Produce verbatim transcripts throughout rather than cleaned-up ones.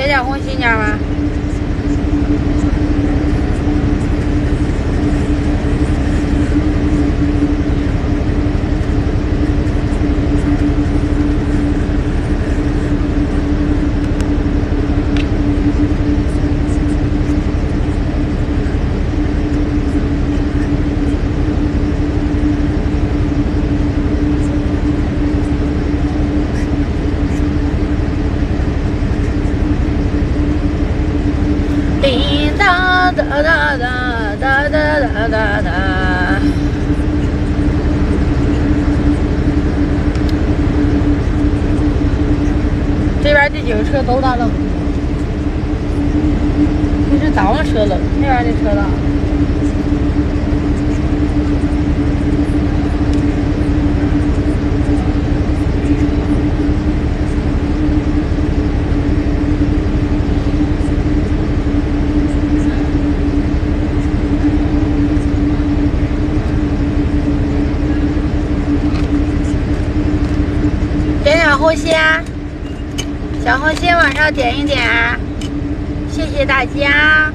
点红心家吗？哒哒哒哒哒哒哒哒。这边这几个车都大冷，这是早上车冷，那边这车大。点点红心，小红心往上点一点，谢谢大家。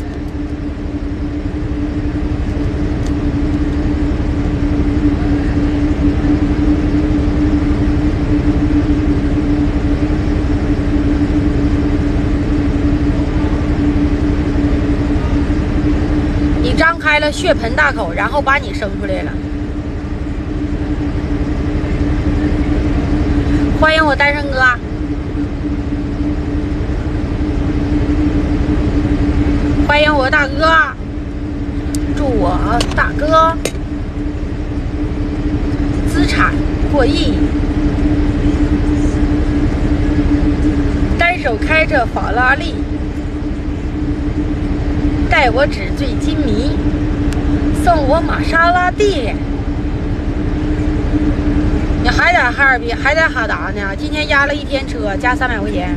你张开了血盆大口，然后把你生出来了。欢迎我单身哥，欢迎我大哥，祝我大哥资产过亿，单手开着法拉利，带我纸醉金迷，送我玛莎拉蒂。你还在哈尔滨，还在哈达呢？今天压了一天车，加三百块钱。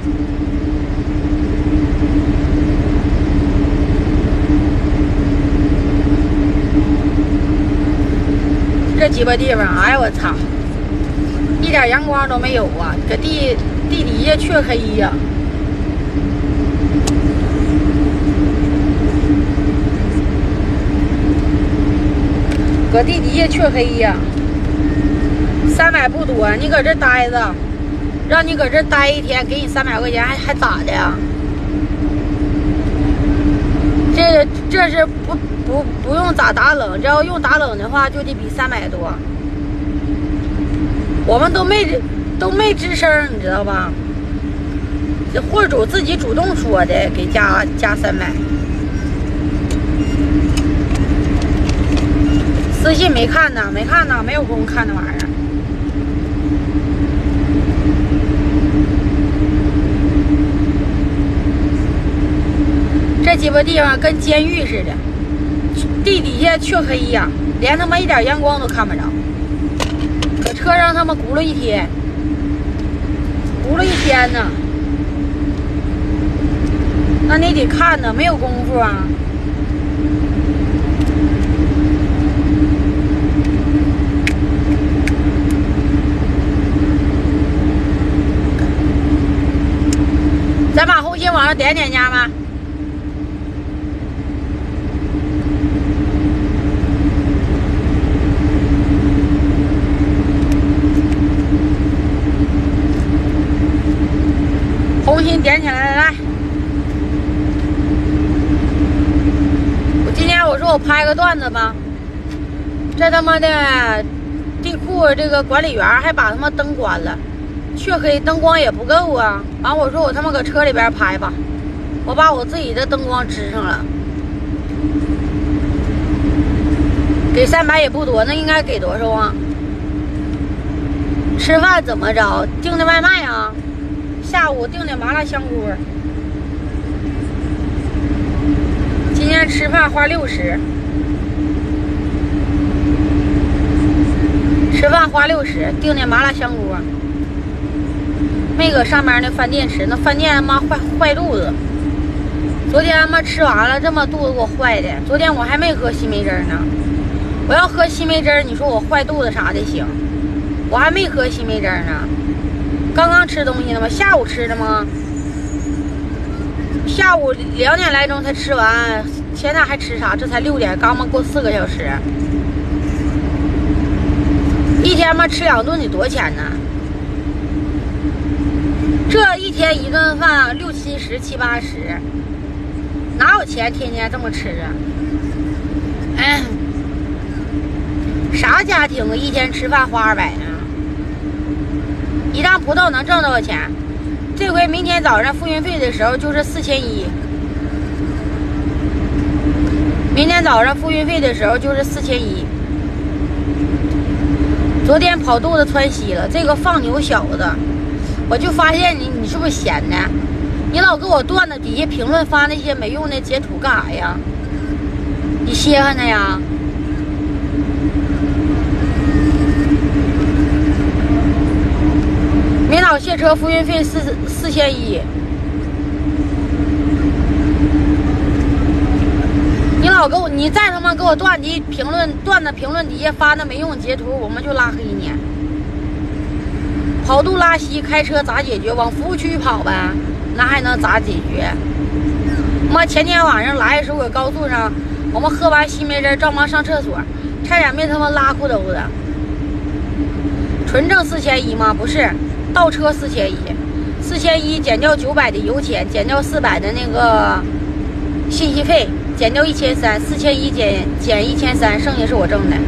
这鸡巴地方，哎呀我操，一点阳光都没有啊！搁地地底下黢黑呀、啊。搁地底下黢黑呀、啊。三百不多，你搁这待着，让你搁这待一天，给你三百块钱，还还咋的呀？这这是不不不用咋打冷，这要用打冷的话，就得比三百多。我们都没都没吱声，你知道吧？这货主自己主动说的，给加加三百。私信没看呢，没看呢，没有空看那玩意儿。这鸡巴地方跟监狱似的，地底下黢黑呀，连他妈一点阳光都看不着。搁车上他们轱辘一天，轱辘一天呢，那你得看呢，没有功夫啊。咱把红心往上点点家吗？红心点起来，来来！我今天我说我拍个段子吧，这他妈的地库这个管理员还把他妈灯关了。黢黑，灯光也不够啊！完，我说我他妈搁车里边拍吧，我把我自己的灯光支上了，给三百也不多，那应该给多少啊？吃饭怎么着？订的外卖啊？下午订的麻辣香锅，今天吃饭花六十，吃饭花六十，订的麻辣香锅。没搁上面那饭店吃，那饭店他妈坏坏肚子。昨天他妈吃完了，这么肚子给我坏的。昨天我还没喝西梅汁呢，我要喝西梅汁，你说我坏肚子啥的行？我还没喝西梅汁呢，刚刚吃东西呢吗？下午吃的吗？ 下午两点来钟才吃完，现在还吃啥？这才六点，刚嘛过四个小时。一天嘛吃两顿得多少钱呢？这一天一顿饭六七十七八十，哪有钱天天这么吃啊？哎，啥家庭啊？一天吃饭花二百呢？一趟葡萄能挣多少钱？这回明天早上付运费的时候就是四千一。明天早上付运费的时候就是四千一。昨天跑肚子窜稀了，这个放牛小子，我就发现你，你是不是闲的？你老给我段子底下评论发那些没用的截图干啥呀？你稀罕的呀？明早卸车付运费四四千一。你老给我，你再他妈给我段底评论段子评论底下发那没用截图，我们就拉黑你。跑肚拉稀开车咋解决？往服务区跑呗，那还能咋解决？妈前天晚上来的时候，搁高速上，我们喝完西梅汁，正忙上厕所，差点没他妈拉裤兜子。纯挣四千一吗？不是，倒车四千一，四千一减掉九百的油钱，减掉四百的那个信息费。减掉一千三，四千一减减一千三，剩下是我挣的。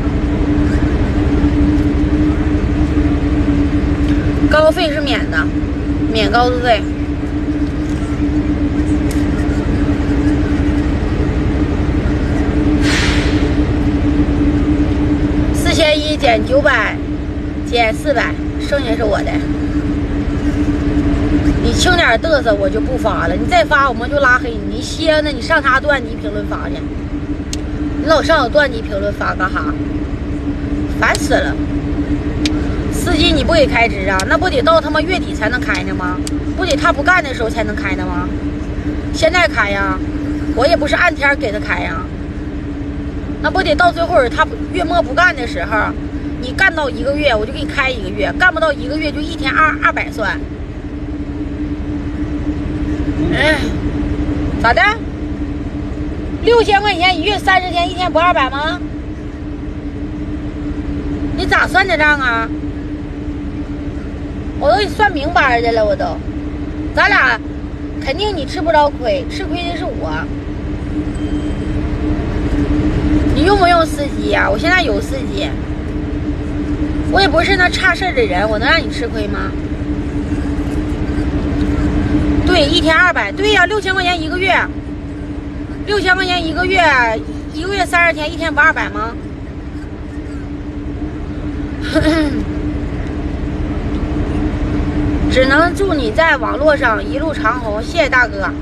高速费是免的，免高速费。四千一减九百，减四百，剩下是我的。你轻点嘚瑟，我就不发了。你再发，我们就拉黑你。你歇呢？你上啥段你评论发去？你老上我段你评论发干哈？烦死了！司机你不给开支啊？那不得到他妈月底才能开呢吗？不得他不干的时候才能开呢吗？现在开呀？我也不是按天给他开呀。那不得到最后他月末不干的时候，你干到一个月我就给你开一个月，干不到一个月就一天二二百算。哎，咋的？六千块钱一月三十天，一天不二百吗？你咋算的账啊？我都给你算明白的了，我都。咱俩肯定你吃不着亏，吃亏的是我。你用不用司机呀？我现在有司机，我也不是那差事儿的人，我能让你吃亏吗？对，一天二百，对呀，六千块钱一个月，六千块钱一个月，一个月三十天，一天不二百吗？只能祝你在网络上一路长虹，谢谢大哥。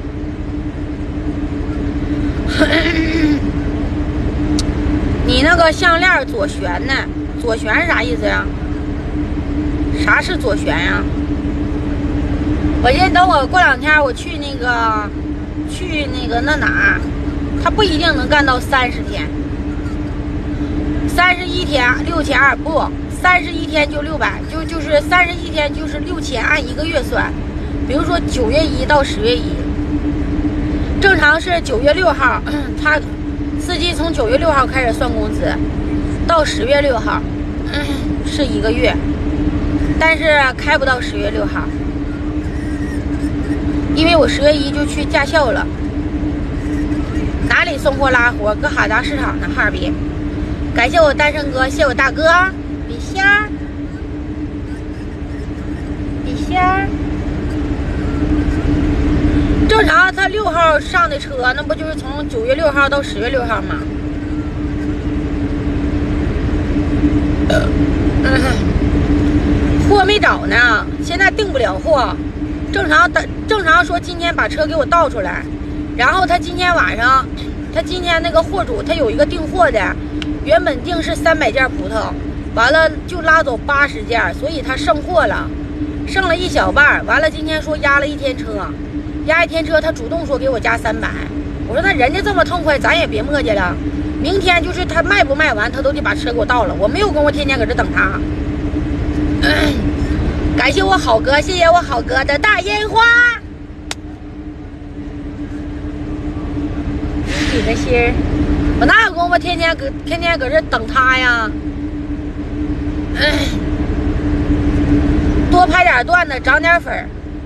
你那个项链左旋呢？左旋是啥意思呀？啥是左旋呀？我先等我过两天我去那个去那个那哪儿，他不一定能干到三十天，三十一天六千二不，三十一天就六百，就就是三十一天就是六千，按一个月算。比如说九月一到十月一，正常是九月六号，他司机从九月六号开始算工资，到十月六号，嗯，是一个月，但是开不到十月六号。因为我十月一就去驾校了，哪里送货拉活？搁哈达市场呢，哈尔滨。感谢我单身哥，谢我大哥笔仙儿，笔仙儿。正常他六号上的车，那不就是从九月六号到十月六号吗？嗯，货没找呢，现在订不了货。正常的正常说今天把车给我倒出来，然后他今天晚上，他今天那个货主他有一个订货的，原本订是三百件葡萄，完了就拉走八十件，所以他剩货了，剩了一小半。完了今天说压了一天车，压一天车他主动说给我加三百，我说那人家这么痛快，咱也别磨叽了，明天就是他卖不卖完，他都得把车给我倒了，我没有跟我天天搁这等他。嗯，感谢我好哥，谢谢我好哥的大烟花。 底的心儿，我哪有功夫天天搁天天搁这等他呀？哎，多拍点段子，涨点粉儿，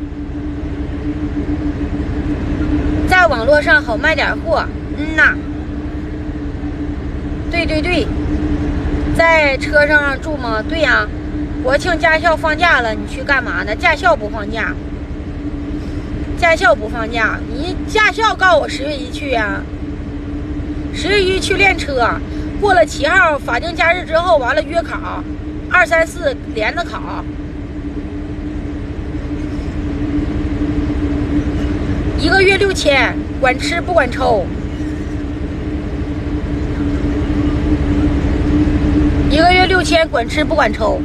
在网络上好卖点货。嗯呐，对对对，在车上住吗？对呀、啊，国庆驾校放假了，你去干嘛呢？驾校不放假，驾校不放假，你驾校告诉我十月一去呀、啊，十月一去练车，过了七号法定假日之后，完了约考，二三四连着考。一个月六千，管吃不管抽。一个月六千，管吃不管抽。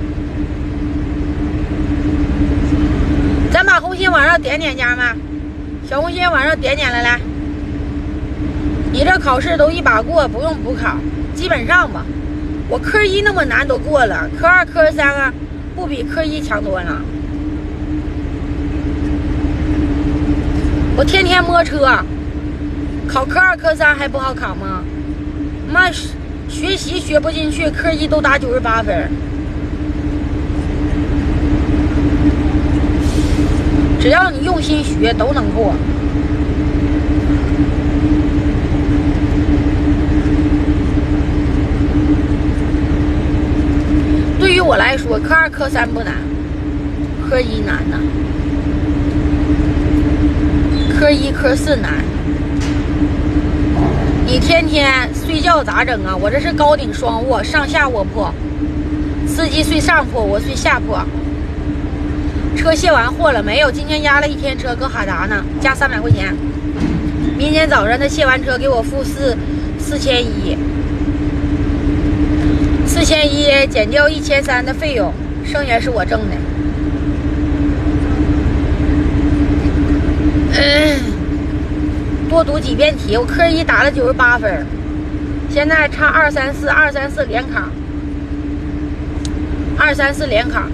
咱把红心往上点点，家人们，小红心往上点点来来。你这考试都一把过，不用补考，基本上吧。我科一那么难都过了，科二、科三啊，不比科一强多了。我天天摸车，考科二、科三还不好考吗？妈，学习学不进去，科一都打九十八分。只要你用心学，都能过。对于我来说，科二、科三不难，科一难呢。科一、科四难。你天天睡觉咋整啊？我这是高顶双卧，上下卧铺，司机睡上铺，我睡下铺。车卸完货了没有？今天压了一天车，搁哈达呢，加三百块钱。明天早上他卸完车给我付四四千一，四千一减掉一千三的费用，剩下是我挣的。嗯，多读几遍题，我科一打了九十八分，现在差二三四，二三四连考，二三四连考。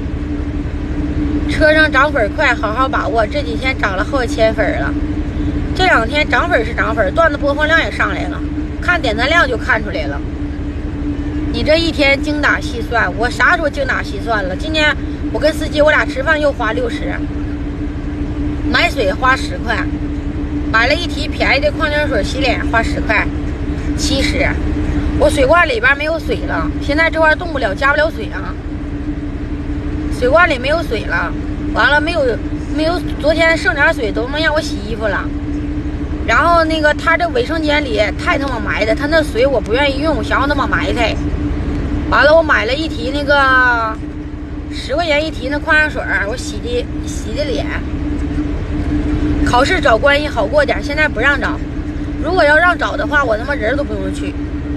车上涨粉快，好好把握。这几天涨了好几千粉了，这两天涨粉是涨粉，段子播放量也上来了，看点赞量就看出来了。你这一天精打细算，我啥时候精打细算了？今天我跟司机我俩吃饭又花六十，买水花十块，买了一提便宜的矿泉水洗脸花十块，七十。我水罐里边没有水了，现在这块动不了，加不了水啊。水罐里没有水了，完了没有没有，昨天剩点水都能让我洗衣服了。然后那个他这卫生间里太他妈埋汰，他那水我不愿意用，我想要那么埋汰。完了我买了一提那个十块钱一提那矿泉水，我洗的洗的脸。考试找关系好过点，现在不让找。如果要让找的话，我他妈人都不用去。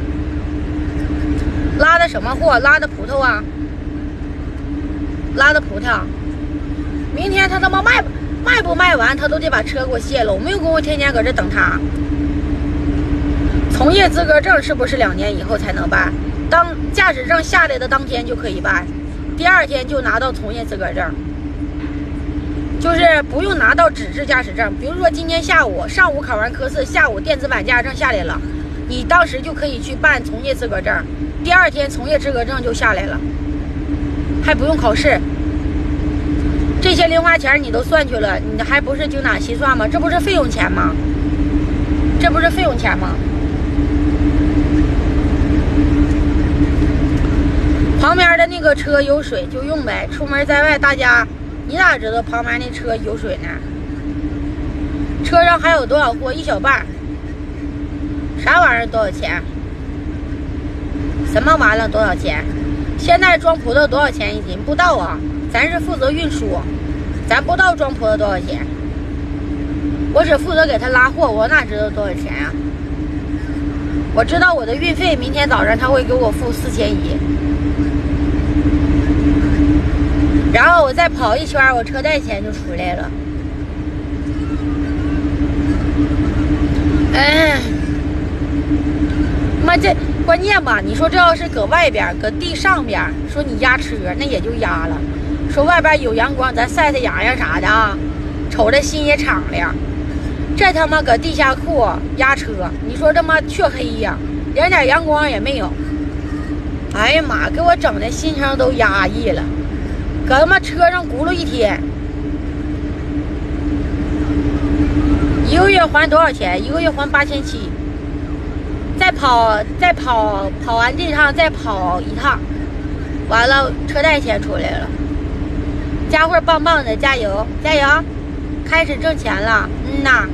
拉的什么货？拉的葡萄啊。拉的葡萄，明天他他妈卖卖不卖完，他都得把车给我卸了。我没有功夫天天搁这等他。从业资格证是不是两年以后才能办？当驾驶证下来的当天就可以办，第二天就拿到从业资格证，就是不用拿到纸质驾驶证。比如说今天下午上午考完科四，下午电子版驾驶证下来了，你当时就可以去办从业资格证，第二天从业资格证就下来了。还不用考试，这些零花钱你都算去了，你还不是精打细算吗？这不是费用钱吗？这不是费用钱吗？旁边的那个车有水就用呗，出门在外大家，你咋知道旁边那车有水呢？车上还有多少货？一小半。啥玩意儿多少钱？什么完了多少钱？现在装葡萄多少钱一斤？不到啊，咱是负责运输，咱不知道装葡萄多少钱。我只负责给他拉货，我哪知道多少钱呀、啊？我知道我的运费，明天早上他会给我付四千一，然后我再跑一圈，我车贷钱就出来了。哎，妈这。关键吧，你说这要是搁外边，搁地上边，说你压车，那也就压了。说外边有阳光，咱晒晒阳阳啥的啊，瞅着心也敞亮。这这他妈搁地下库压车，你说这么黢黑呀，连点阳光也没有。哎呀妈，给我整的心情都压抑了，搁他妈车上轱辘一天。一个月还多少钱？一个月还八千七。再跑再跑跑完这趟再跑一趟，完了车贷钱出来了。家伙棒棒的，加油加油，开始挣钱了。嗯呐，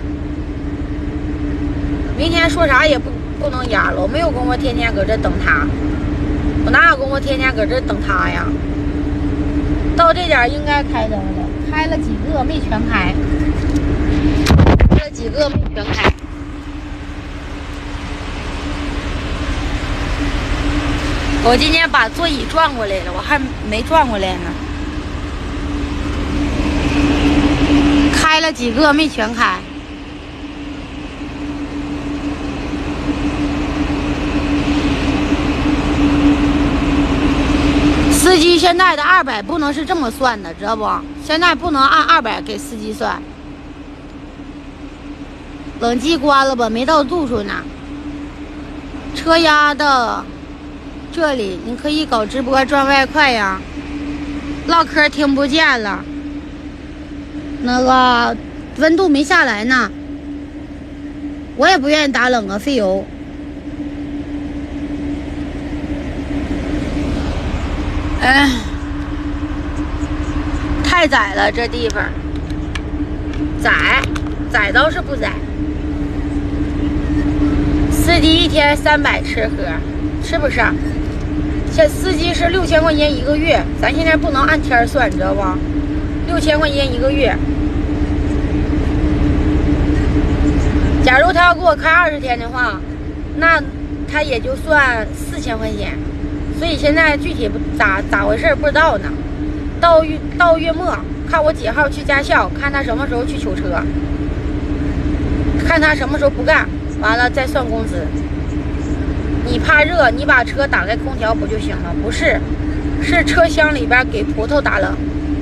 明天说啥也不不能压了，我没有功夫天天搁这等他，我哪有功夫天天搁这等他呀？到这点应该开灯了，开了几个没全开，开了几个没全开。我今天把座椅转过来了，我还没转过来呢。开了几个没全开。司机现在的二百不能是这么算的，知道不？现在不能按二百给司机算。冷气关了吧，没到度数呢。车压的这里，你可以搞直播赚外快呀。唠嗑听不见了，那个温度没下来呢，我也不愿意打冷啊，费油。哎，太窄了，这地方窄，窄倒是不窄。司机一天三百吃喝，是不是？现司机是六千块钱一个月，咱现在不能按天算，你知道不？六千块钱一个月。假如他要给我开二十天的话，那他也就算四千块钱。所以现在具体不咋咋回事不知道呢。到月到月末，看我几号去驾校，看他什么时候去取车，看他什么时候不干，完了再算工资。你怕热，你把车打开空调不就行了？不是，是车厢里边给葡萄打冷。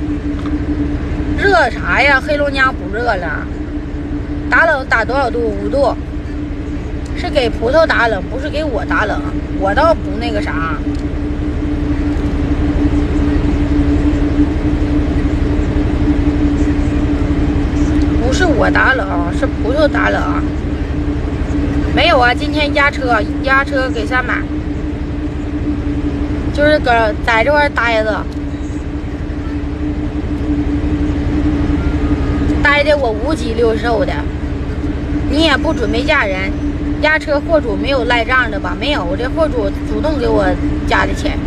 热啥呀？黑龙江不热了，打冷打多少度？五度。是给葡萄打冷，不是给我打冷。我倒不那个啥。不是我打冷，是葡萄打冷。没有啊，今天压车，压车给三百，就是搁在这块待着，待的我五脊六兽的。你也不准备嫁人，压车货主没有赖账的吧？没有，我这货主主动给我加的钱。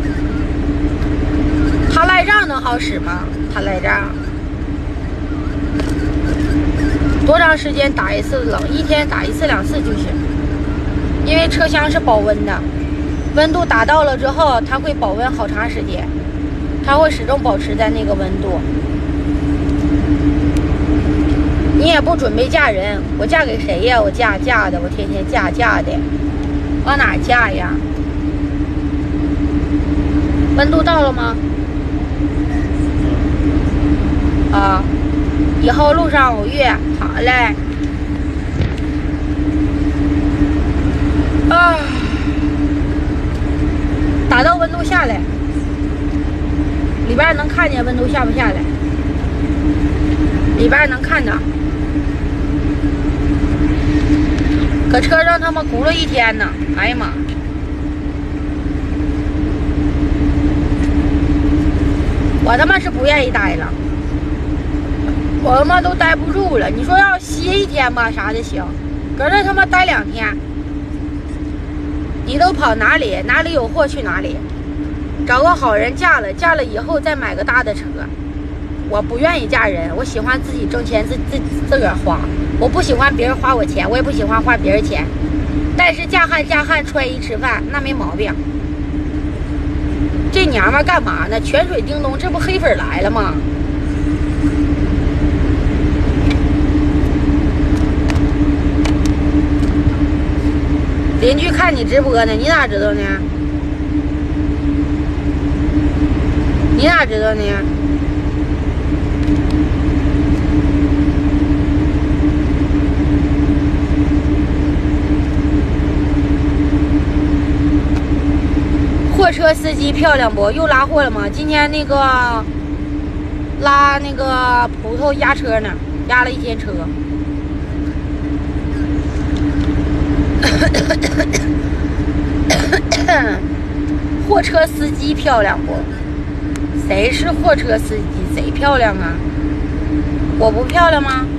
他赖账能好使吗？他赖账。多长时间打一次冷？一天打一次两次就行。因为车厢是保温的，温度达到了之后，它会保温好长时间，它会始终保持在那个温度。你也不准备嫁人，我嫁给谁呀？我嫁嫁的，我天天嫁嫁的，往哪嫁呀？温度到了吗？啊，以后路上偶遇，好嘞。啊，打到温度下来，里边能看见温度下不下来，里边能看着。搁车上他妈轱辘一天呢，哎呀妈！我他妈是不愿意待了，我他妈都待不住了。你说要歇一天吧，啥的行，搁这他妈待两天。你都跑哪里？哪里有货去哪里，找个好人嫁了，嫁了以后再买个大的车。我不愿意嫁人，我喜欢自己挣钱，自自自个儿花。我不喜欢别人花我钱，我也不喜欢花别人钱。但是嫁汉嫁汉穿衣吃饭那没毛病。这娘们干嘛呢？泉水叮咚，这不黑粉来了吗？邻居看你直播呢，你咋知道呢？你咋知道呢？ 车司机漂亮不？又拉货了吗？今天那个拉那个葡萄压车呢，压了一天车。货车司机漂亮不？谁是货车司机？谁漂亮啊？我不漂亮吗？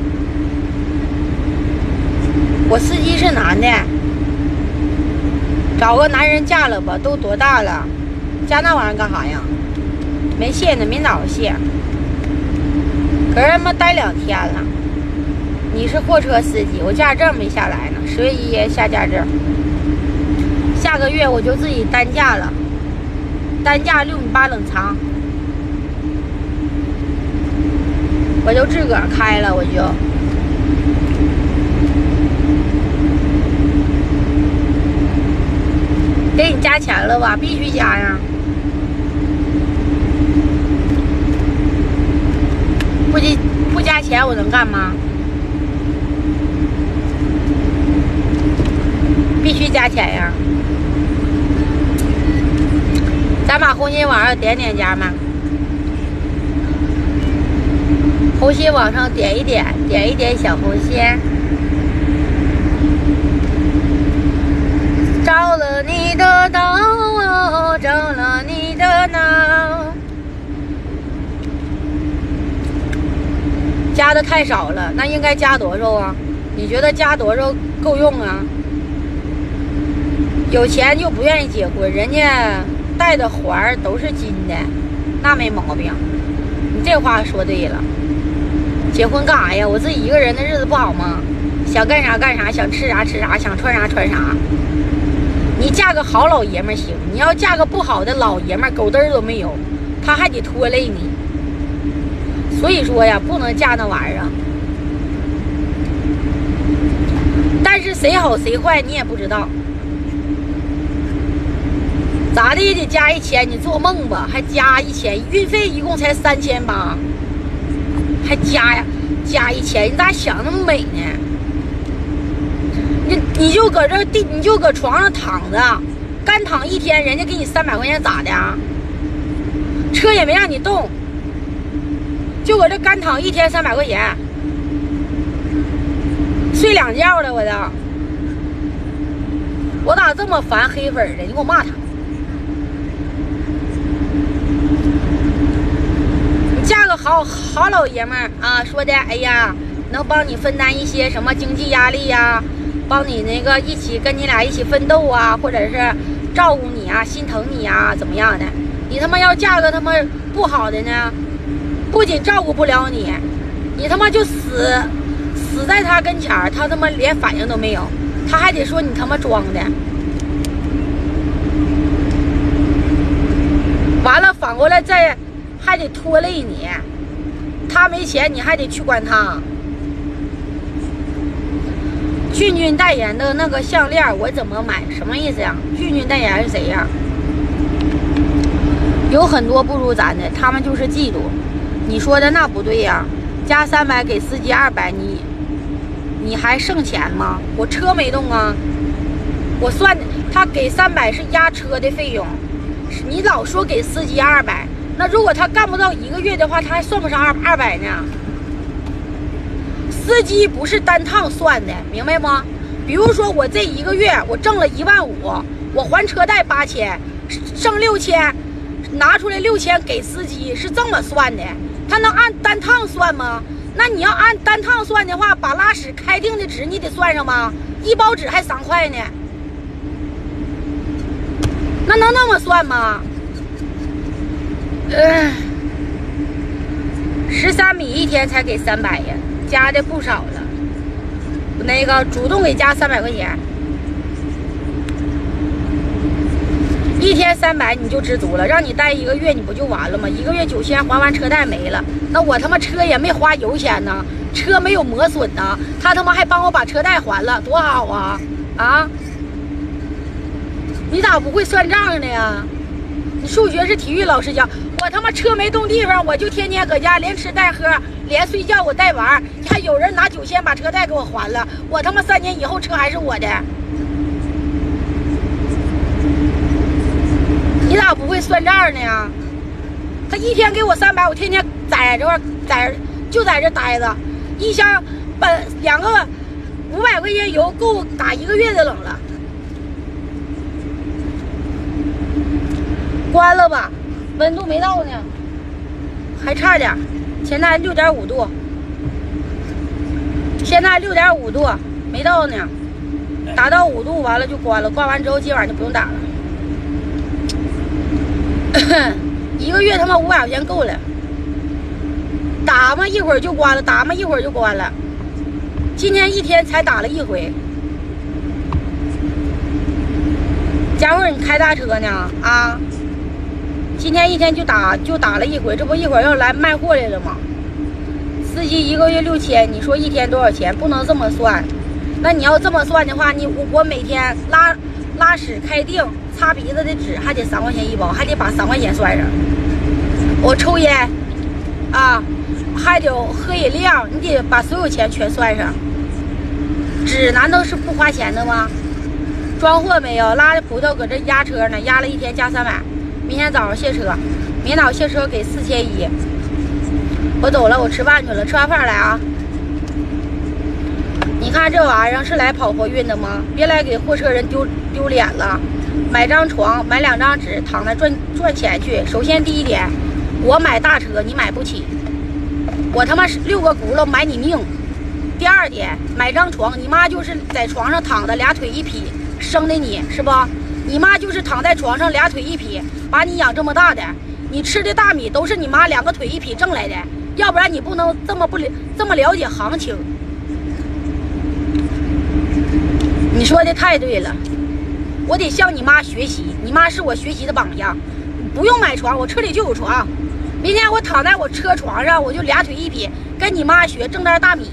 我司机是男的，找个男人嫁了吧，都多大了，加那玩意儿干啥呀？没卸呢，明早卸。可是他妈待两天了。你是货车司机，我驾驶证没下来呢，十月一下驾证，下个月我就自己单驾了，单驾六米八冷藏，我就自个儿开了，我就。给你加钱了吧？必须加呀！不加不加钱我能干吗？必须加钱呀！咱把红心往上点点加吗？红心往上点一点，点一点小红心。着了你的道，着了你的脑。加的太少了，那应该加多少啊？你觉得加多少够用啊？有钱就不愿意结婚，人家戴的环都是金的，那没毛病。你这话说对了。结婚干啥呀？我自己一个人的日子不好吗？想干啥干啥，想吃啥吃啥，想穿啥穿啥。你嫁个好老爷们行，你要嫁个不好的老爷们，狗嘚儿都没有，他还得拖累你。所以说呀，不能嫁那玩意儿。但是谁好谁坏你也不知道，咋的也得加一千，你做梦吧，还加一千，运费一共才三千八，还加呀，加一千，你咋想那么美呢？你你就搁这地，你就搁床上躺着，干躺一天，人家给你三百块钱咋的啊？车也没让你动，就搁这干躺一天三百块钱，睡两觉了，我都，我咋这么烦黑粉的？你给我骂他！你嫁个好好老爷们儿啊，说的哎呀，能帮你分担一些什么经济压力呀、啊？帮你那个一起跟你俩一起奋斗啊，或者是照顾你啊，心疼你啊，怎么样的？你他妈要嫁个他妈不好的呢，不仅照顾不了你，你他妈就死死在他跟前儿，他他妈连反应都没有，他还得说你他妈装的。完了反过来再还得拖累你，他没钱你还得去管他。俊俊代言的那个项链我怎么买？什么意思呀？俊俊代言是谁呀？有很多不如咱的，他们就是嫉妒。你说的那不对呀，加三百给司机二百，你你还剩钱吗？我车没动啊，我算他给三百是压车的费用，你老说给司机二百，那如果他干不到一个月的话，他还算不上二二百呢。司机不是单趟算的，明白吗？比如说我这一个月我挣了一万五，我还车贷八千，剩六千，拿出来六千给司机，是这么算的。他能按单趟算吗？那你要按单趟算的话，把拉屎开腚的纸你得算上吗？一包纸还三块呢，那能那么算吗？嗯，十三米一天才给三百呀。加的不少了，那个主动给加三百块钱，一天三百你就知足了，让你待一个月你不就完了吗？一个月九千还完车贷没了，那我他妈车也没花油钱呢，车没有磨损呢，他他妈还帮我把车贷还了，多好啊！啊，你咋不会算账的呀？你数学是体育老师教，我他妈车没动地方，我就天天搁家连吃带喝，连睡觉我带玩，还有人拿九千把车贷给我还了，我他妈三年以后车还是我的。 咋不会算账呢？他一天给我三百，我天天在这块在就在这待着，一箱本两个五百块钱油够打一个月的冷了。关了吧，温度没到呢，还差点，现在六点五度，现在六点五度没到呢，达到五度完了就关了，关完之后今晚就不用打了。一个月他妈五百块钱够了，打嘛一会儿就关了，打嘛一会儿就关了。今天一天才打了一回。佳慧，你开大车呢？啊？今天一天就打就打了一回，这不一会儿要来卖货来了吗？司机一个月六千，你说一天多少钱？不能这么算。那你要这么算的话，你我我每天拉拉屎开腚擦鼻子的纸还得三块钱一包，还得把三块钱算上。我抽烟啊，还得喝饮料，你得把所有钱全算上。纸难道是不花钱的吗？装货没有？拉的葡萄搁这压车呢，压了一天加三百。明天早上卸车，明天早上卸车给四千一。我走了，我吃饭去了，吃完饭来啊。你看这玩意儿是来跑货运的吗？别来给货车人丢丢脸了。买张床，买两张纸，躺那赚赚钱去。首先第一点，我买大车你买不起，我他妈是六个轱辘买你命。第二点，买张床，你妈就是在床上躺着，俩腿一劈生的你是不？你妈就是躺在床上俩腿一劈把你养这么大的，你吃的大米都是你妈两个腿一劈挣来的，要不然你不能这么不这么了解行情。你说的太对了，我得向你妈学习，你妈是我学习的榜样。不用买床，我车里就有床，明天我躺在我车床上，我就俩腿一劈跟你妈学挣点大米。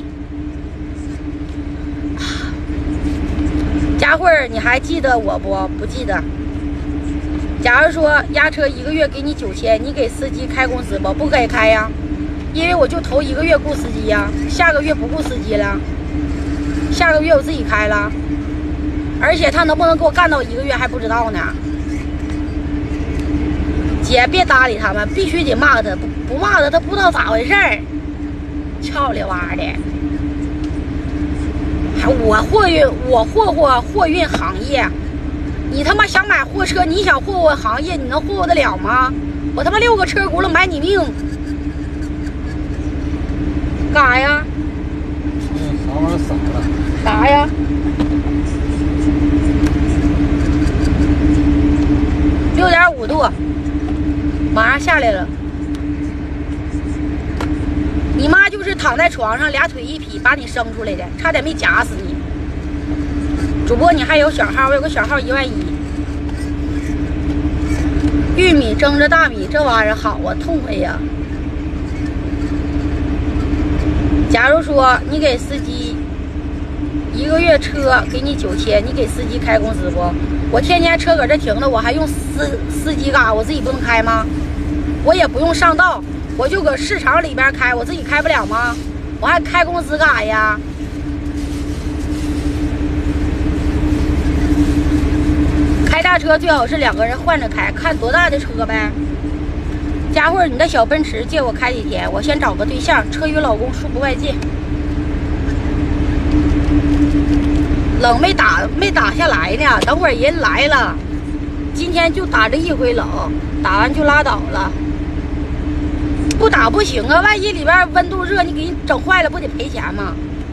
佳慧儿，你还记得我不？不记得。假如说押车一个月给你九千，你给司机开工资不？不给开呀，因为我就头一个月雇司机呀，下个月不雇司机了，下个月我自己开了，而且他能不能给我干到一个月还不知道呢。姐别搭理他们，必须得骂他，不不骂他他不知道咋回事儿，操里哇的。我货运，我霍霍货运行业，你他妈想买货车，你想霍霍行业，你能霍霍得了吗？我他妈六个车轱辘买你命，干啥呀？ 嗯，啥玩意儿洒了？ 啥呀？六点五度，马上下来了。你妈就是躺在床上，俩腿一劈把你生出来的，差点没夹死你。主播，你还有小号，我有个小号一万一。玉米蒸着大米，这玩意儿好啊，痛快呀。假如说你给司机一个月车给你九千，你给司机开工资不？我天天车搁这停着，我还用司司机干啥？我自己不能开吗？我也不用上道。我就搁市场里边开，我自己开不了吗？我还开公司干啥呀？开大车最好是两个人换着开，看多大的车呗。佳慧，你的小奔驰借我开几天，我先找个对象，车与老公恕不外借。冷没打没打下来呢，等会儿人来了，今天就打这一回冷，打完就拉倒了。不打不行啊，万一里边温度热，你给你整坏了，不得赔钱吗？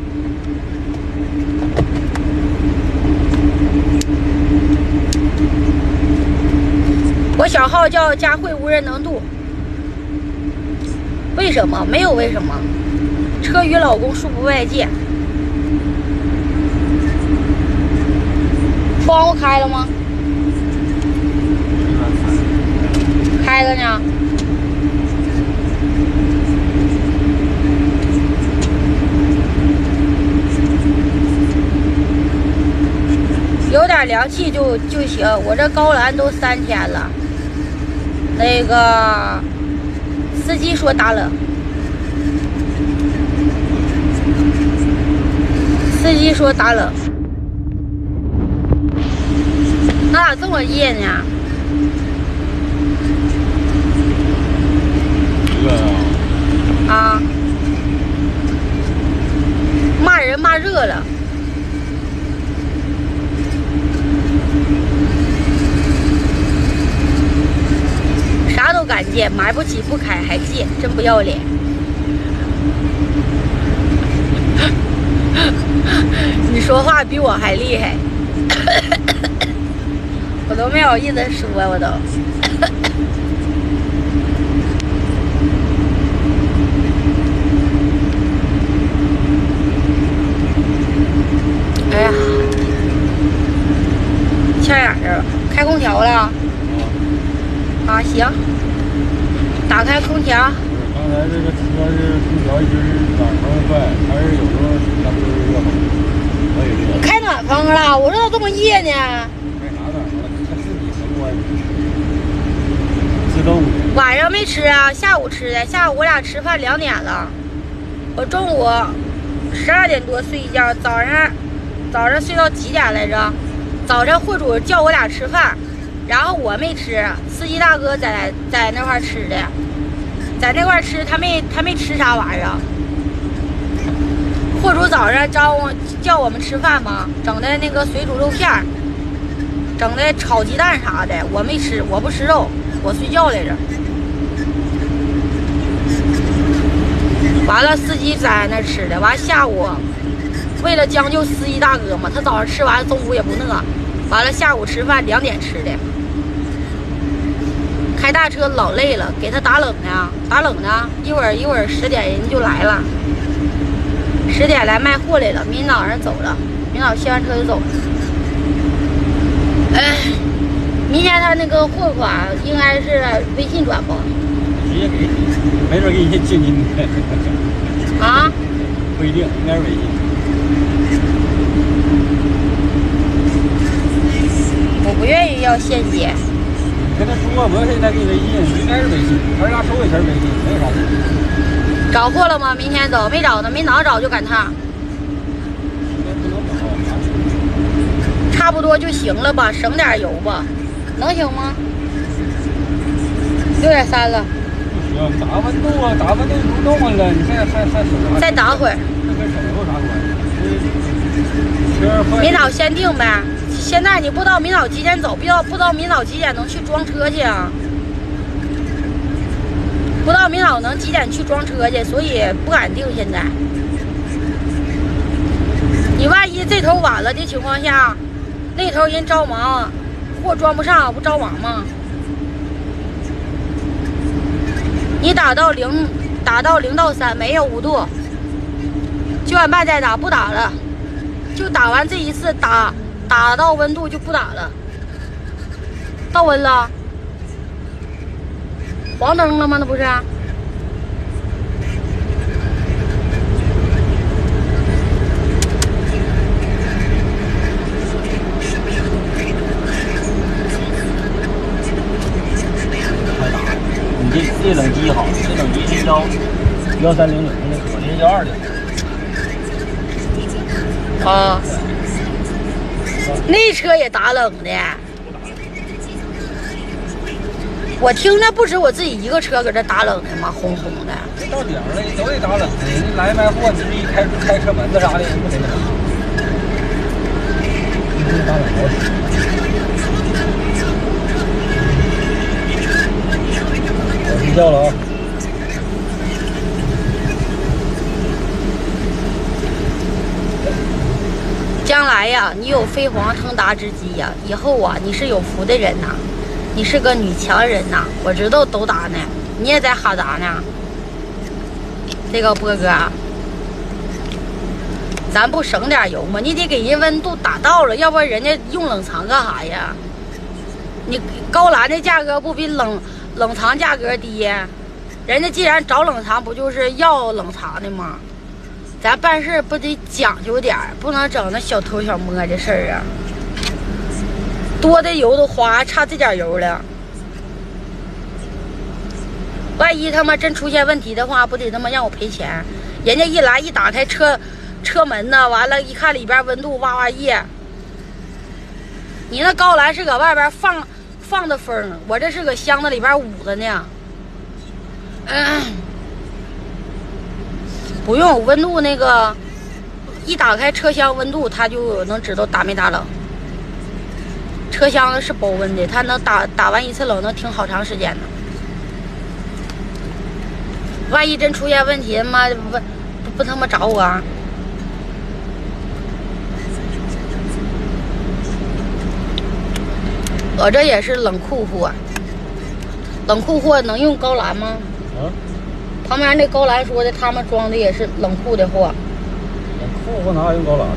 我小号叫佳慧无人能渡，为什么？没有为什么。车与老公恕不外借。窗户开了吗？开了呢。有点凉气就就行，我这高兰都三天了。那个司机说打冷，司机说打冷，那咋这么热呢？ 人骂热了。啥都敢借，买不起不开还借，真不要脸。你说话比我还厉害，我都没有意思说，我都。哎呀，欠眼儿了，开空调了。啊，行，打开空调。 刚才这个车是空调一直暖风坏，还是有时候它不是热风，我也热。 开暖风了，我这都这么热呢。 开啥暖风了？它自己什么玩意儿？自动的。 晚上没吃啊，下午吃的。下午我俩吃饭两点了，我中午十二点多睡一觉，早上早上睡到几点来着？早上货主叫我俩吃饭。然后我没吃，司机大哥在在那块吃的，在那块吃，他没他没吃啥玩意儿。货主早上招我叫我们吃饭嘛，整的那个水煮肉片，整的炒鸡蛋啥的，我没吃，我不吃肉，我睡觉来着。完了，司机在那吃的，完下午为了将就司机大哥嘛，他早上吃完，中午也不饿。完了，下午吃饭两点吃的。开大车老累了，给他打冷呢，打冷呢，一会儿一会儿十点人就来了，十点来卖货来了，明早上走了，明早卸完车就走了。哎，明天他那个货款应该是微信转吧？ 直接给你，没准给你现金的。 啊？ 不一定，应该是微信。 我不愿意要现金。 你跟他说，我现在给你微信，应该是微信，他家收尾词微信，没有啥问题。 找货了吗？明天走，没找呢，明早找就赶趟。 应该不能找， 差不多就行了吧，省点油吧，能行吗？六点三了。 不行，打温度啊，打温度不动了，你现在还还省啥？ 再打会儿。 这跟省油啥关系？ 明早先定呗。现在你不知道明早几点走，不知道不知道明早几点能去装车去啊？不知道明早能几点去装车去，所以不敢定现在。你万一这头晚了的情况下，那头人着忙，货装不上，不着忙吗？你打到零，打到零到三没有五度，九点半再打，不打了，就打完这一次打。打到温度就不打了，到温了，黄灯了吗？那不是？ 你这这冷机好，这冷机是幺幺三零零的，我这是幺二零。 啊。那车也打冷的，我听着不止我自己一个车搁这打冷的吗？轰轰的。 这到点了，都得打冷的。人来卖货，你这一开开车门子啥的，人不得冷。这是打冷的。我睡觉了啊。 将来呀，你有飞黄腾达之机呀！以后啊，你是有福的人呐，你是个女强人呐！我知道都打呢，你也在哈达呢。这个波哥，咱不省点油吗？你得给人温度打到了，要不然人家用冷藏干啥呀？你高兰的价格不比冷冷藏价格低？人家既然找冷藏，不就是要冷藏的吗？咱办事不得讲究点儿，不能整那小偷小摸的事儿啊！多的油都花，差这点油了。万一他妈真出现问题的话，不得他妈让我赔钱？人家一来一打开车车门呢，完了，一看里边温度哇哇热。你那高兰是搁外边放放的风，我这是搁箱子里边捂着呢。嗯。不用温度那个一打开车厢温度，它就能知道打没打冷。车厢是保温的，它能打打完一次冷能挺好长时间呢。万一真出现问题，他妈不不不他妈找我啊！我这也是冷库货，冷库货能用高栏吗？ 啊？ 旁边那高栏说的，他们装的也是冷库的货。 冷库货哪用高栏？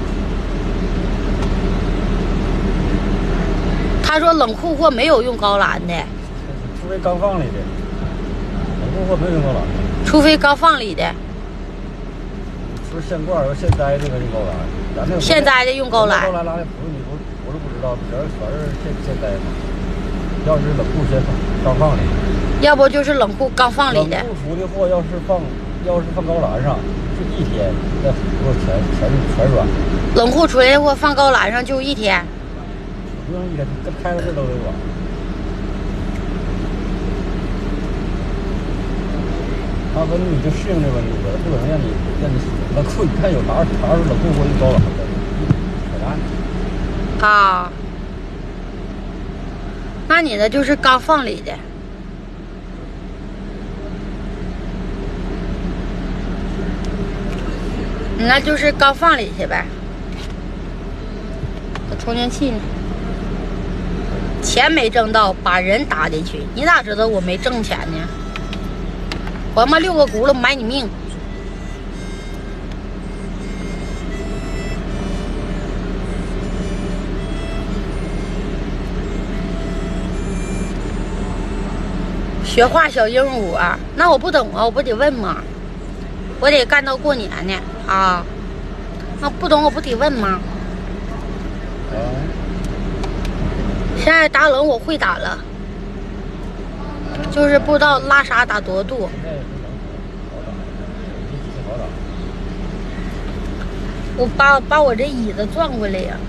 他说冷库货没有用高栏的， 除非刚放里的。冷库货没用高栏， 除非刚放里的。 不是现挂要现摘这个用高栏，咱那现摘的用高栏。 高栏拉的不是你不我是不知道，全是全是现现摘嘛。要是冷库先放刚放里， 要不就是冷库刚放里的。 冷库出的货要是放要是放高栏上，就一天，那货全全全软。 冷库出来的货放高栏上就一天。 不用一天，跟开了这都得管。它温度你就适应这温度呗，不可能让你让你冷库。你看有啥啥时候冷库或者高栏的，可难。 啊，那你的就是刚放里的。你那就是刚放里去呗。我充电器呢？钱没挣到，把人打进去。你咋知道我没挣钱呢？我他妈六个轱辘买你命！学画小鹦鹉啊？那我不懂啊，我不得问吗？我得干到过年呢啊！那不懂我不得问吗？现在打冷我会打了，就是不知道拉啥打多少度。我把把我这椅子转过来呀。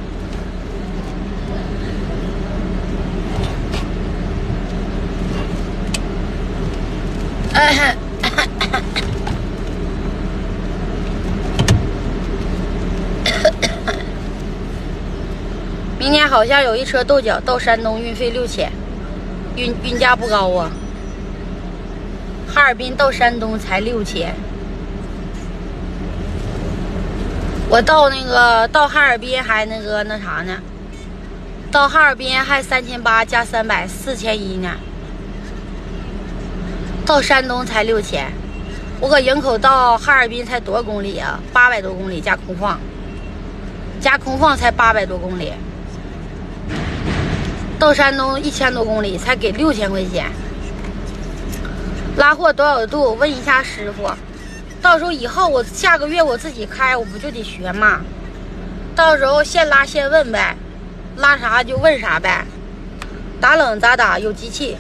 哎，明年好像有一车豆角到山东运费六千，运运价不高啊。哈尔滨到山东才六千，我到那个到哈尔滨还那个那啥呢？到哈尔滨还三千八加三百，四千一呢。到山东才六千，我搁营口到哈尔滨才多少公里啊？八百多公里加空放，加空放才八百多公里。到山东一千多公里才给六千块钱。拉货多少度？问一下师傅。到时候以后我下个月我自己开，我不就得学吗？到时候现拉现问呗，拉啥就问啥呗。打冷咋打？有机器。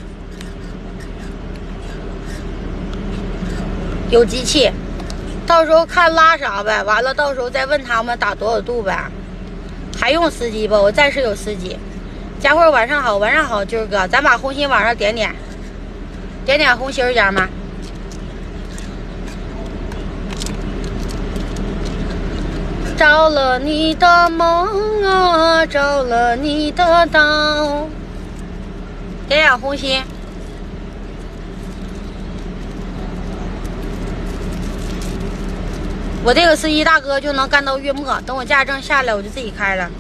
有机器，到时候看拉啥呗，完了到时候再问他们打多少度呗。还用司机不？我暂时有司机。家伙晚上好，晚上好，军哥，咱把红心往上点点，点点红心，家们。着了你的梦啊，着了你的刀，点点红心。我这个司机大哥就能干到月末，等我驾证下来我就自己开了，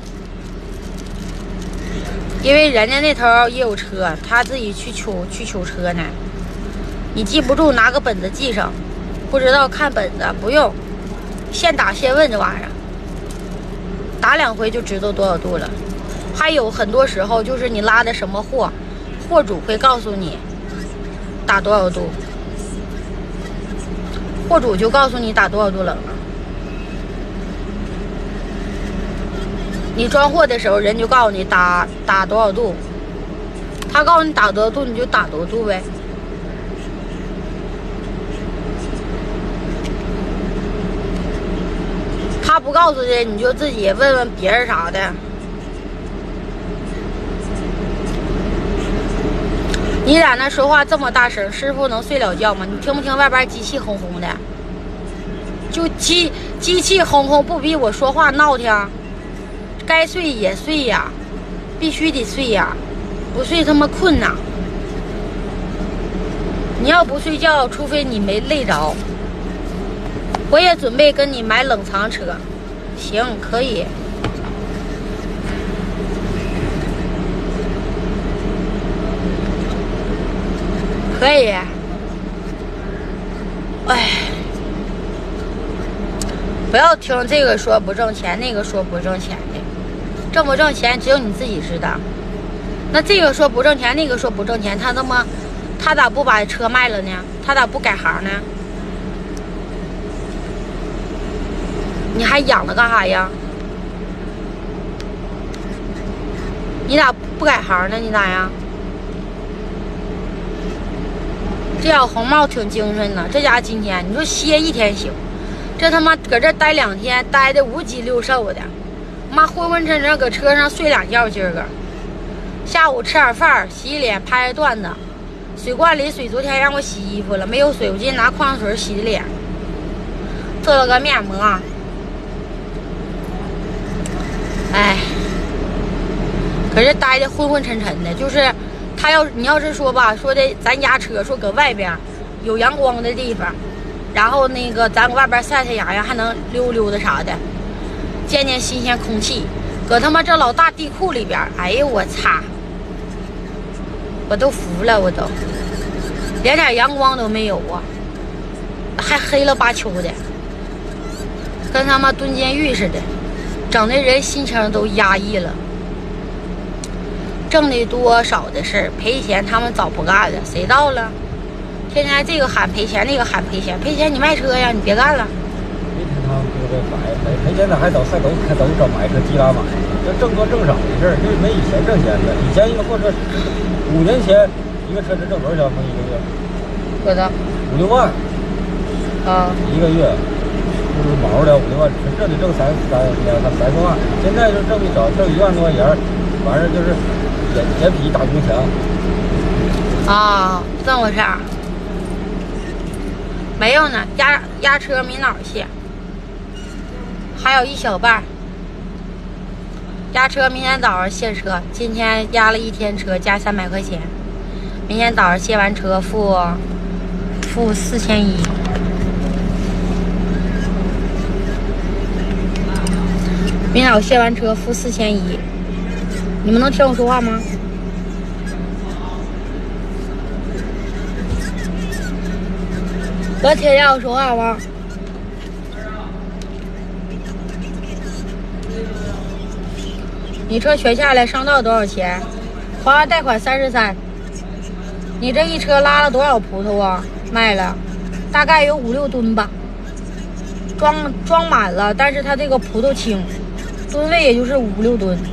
因为人家那头也有车，他自己去取去取车呢。你记不住拿个本子记上，不知道看本子不用，现打现问这玩意儿，打两回就知道多少度了。还有很多时候就是你拉的什么货，货主会告诉你打多少度，货主就告诉你打多少度冷了。你装货的时候，人就告诉你打打多少度，他告诉你打多少度，你就打多少度呗。他不告诉的，你就自己问问别人啥的。你在那说话这么大声，师傅能睡了觉吗？你听不听外边机器轰轰的？就机机器轰轰不比我说话闹挺，该睡也睡呀，必须得睡呀，不睡他妈困呐。你要不睡觉，除非你没累着。我也准备跟你买冷藏车，行，可以。可以。哎，不要听这个说不挣钱，那个说不挣钱的，挣不挣钱只有你自己知道。那这个说不挣钱，那个说不挣钱，他他妈，他咋不把车卖了呢？他咋不改行呢？你还养它干啥呀？你咋不改行呢？你咋呀？这小红帽挺精神的，这家今天你说歇一天行，这他妈搁这待两天，待的五脊六兽的，妈昏昏沉沉搁车上睡两觉，今儿个下午吃点饭，洗洗脸，拍个段子。水罐里水昨天让我洗衣服了，没有水，我今天拿矿泉水洗的脸，做了个面膜。哎，可是待的昏昏沉沉的，就是他要你要是说吧，说的咱家车说搁外边有阳光的地方，然后那个咱搁外边晒晒阳阳，还能溜溜达啥的，见见新鲜空气。搁他妈这老大地库里边，哎呦我擦，我都服了，我都连点阳光都没有啊，还黑了吧秋的，跟他妈蹲监狱似的。整的人心情都压抑了，挣的多少的事儿，赔钱他们早不干了，谁到了？天天这个喊赔钱，那个喊赔钱，赔钱你卖车呀，你别干了。 一天他们就在买赔赔钱的还都还都还都找买车急拉买，这挣多挣少的事儿，就是没以前挣钱的。以前一个货车，五年前一个车子挣多少钱吗？一个月？ 多少？ 五六万。 啊。 一个月。就是毛的五六万，这里挣三三两三四万，现在就挣一少，挣一万多块钱，完事就是眼眼皮大工强。 啊，这么回事儿？没有呢，压压车没哪儿去，还有一小半。压车明天早上卸车，今天压了一天车，加三百块钱。明天早上卸完车付付四千一。明天我卸完车付四千一，你们能听我说话吗？能听见我说话吗？你车全下来上道多少钱？还完贷款三十三。你这一车拉了多少葡萄啊？卖了，大概有五六吨吧。装装满了，但是它这个葡萄轻。吨位也就是五六吨，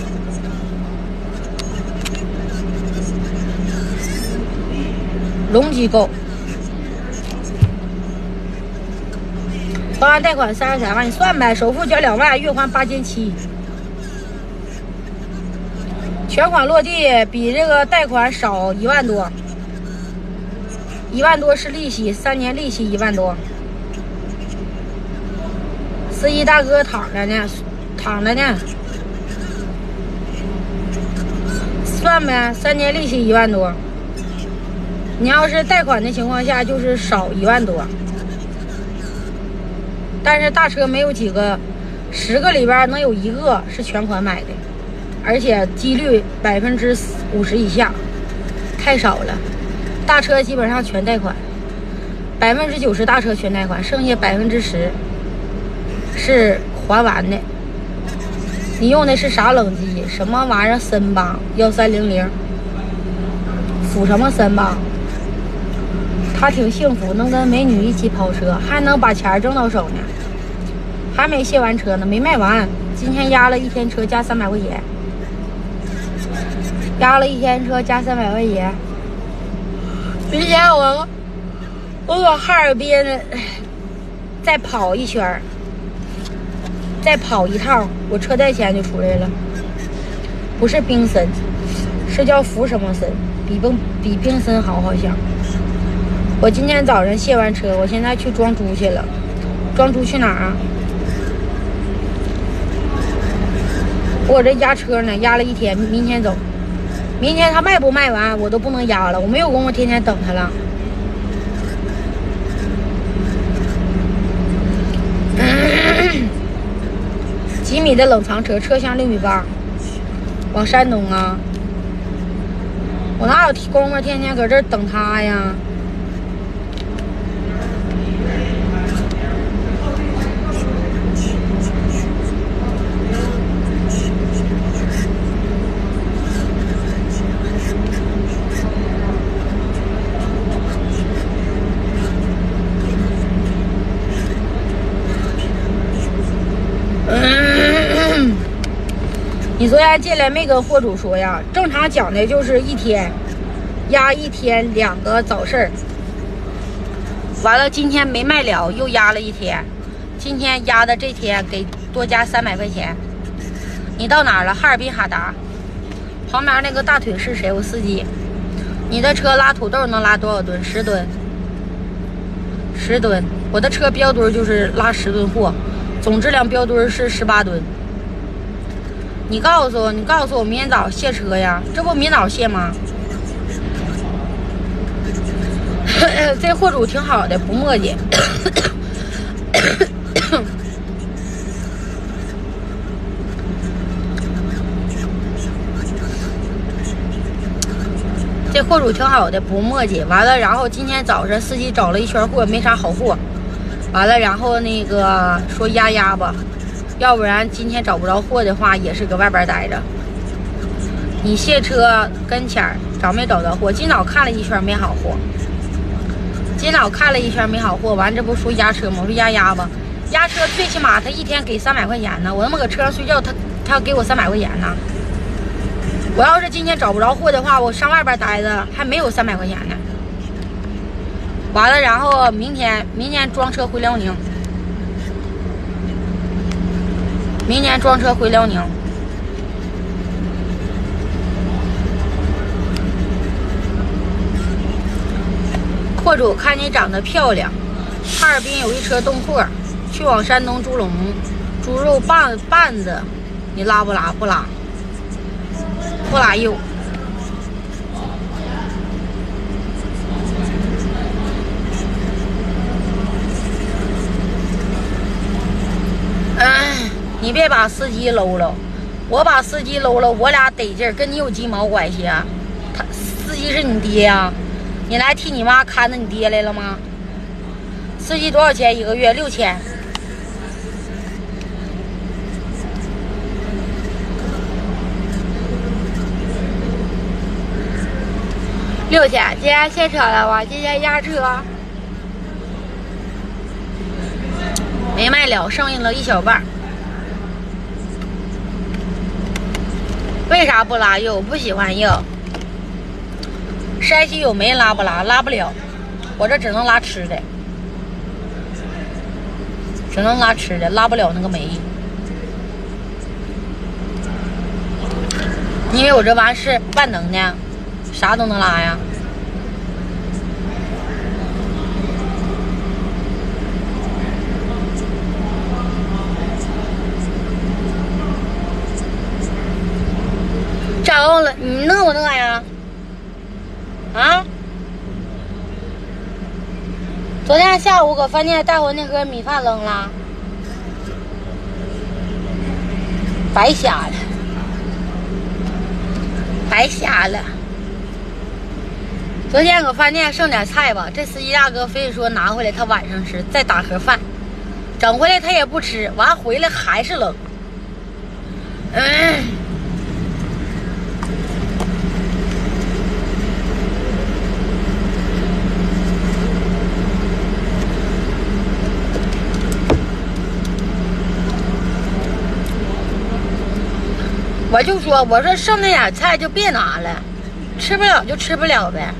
容积够。还完贷款三十三万，你算呗，首付交两万，月还八千七，全款落地比这个贷款少一万多，一万多是利息，三年利息一万多。司机大哥躺着呢。躺着呢，算呗，三年利息一万多。你要是贷款的情况下，就是少一万多。但是大车没有几个，十个里边能有一个是全款买的，而且几率百分之五十以下，太少了。大车基本上全贷款，百分之九十大车全贷款，剩下百分之十是还完的。你用的是啥冷机？什么玩意儿？森邦幺三零零，辅什么森邦？他挺幸福，能跟美女一起跑车，还能把钱挣到手呢。还没卸完车呢，没卖完。今天压了一天车，加三百块钱。压了一天车，加三百块钱。明天我我往哈尔滨再跑一圈。再跑一趟，我车贷钱就出来了。不是冰森，是叫福什么森，比冰比冰森好好像。我今天早上卸完车，我现在去装猪去了。装猪去哪儿啊？ 我这压车呢，压了一天，明天走。明天他卖不卖完，我都不能压了，我没有功夫天天等他了。嗯、几米的冷藏车，车厢六米八，往山东啊。我哪有功夫天天搁这儿等他呀？嗯，你昨天进来没跟货主说呀？正常讲的就是一天压一天两个早市，完了今天没卖了，又压了一天。今天压的这天给多加三百块钱。你到哪儿了？哈尔滨哈达。旁边那个大腿是谁？我司机。你的车拉土豆能拉多少吨？十吨。十吨。我的车标吨就是拉十吨货。总质量标吨是十八吨。你告诉我，你告诉我明天早上卸车呀？这不明早卸吗？这货主挺好的，不磨叽。这货主挺好的，不磨叽。完了，然后今天早上司机找了一圈货，没啥好货。完了，然后那个说压压吧，要不然今天找不着货的话，也是搁外边待着。你卸车跟前儿找没找到货？今早看了一圈没好货，今早看了一圈没好货，完这不说压车吗？我说压压吧，压车最起码他一天给三百块钱呢，我他妈搁车上睡觉，他他要给我三百块钱呢。我要是今天找不着货的话，我上外边待着还没有三百块钱呢。完了，然后明天明天装车回辽宁，明年装车回辽宁。货主看你长得漂亮，哈尔滨有一车冻货，去往山东猪笼，猪肉拌拌子，你拉不拉？不拉，不拉肉。哎，你别把司机搂了，我把司机搂了，我俩得劲儿，跟你有鸡毛关系啊？他司机是你爹呀、啊？你来替你妈看着你爹来了吗？司机多少钱一个月？六千。六千，今天卸车了吧？今天压车。没卖了，剩下了一小半。为啥不拉肉？不喜欢肉。山西有煤拉不拉？拉不了，我这只能拉吃的，只能拉吃的，拉不了那个煤。因为我这玩意儿是万能的，啥都能拉呀。着了，你饿不饿呀？啊？昨天下午搁饭店带回那盒米饭扔了，白瞎了，白瞎了。昨天搁饭店剩点菜吧，这司机大哥非得说拿回来他晚上吃，再打盒饭，整回来他也不吃，完回来还是扔。嗯。我就说，我说剩那点菜就别拿了，吃不了就吃不了呗。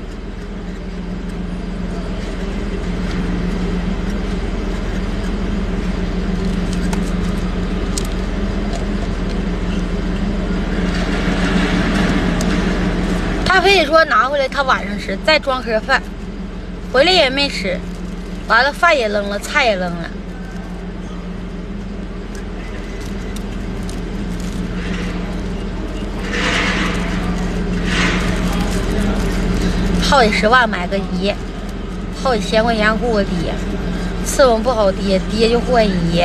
他非得说拿回来他晚上吃，再装盒饭，回来也没吃，完了饭也扔了，菜也扔了。 好几十万买个姨，好几千块钱雇个爹，伺候不好爹，爹就换姨。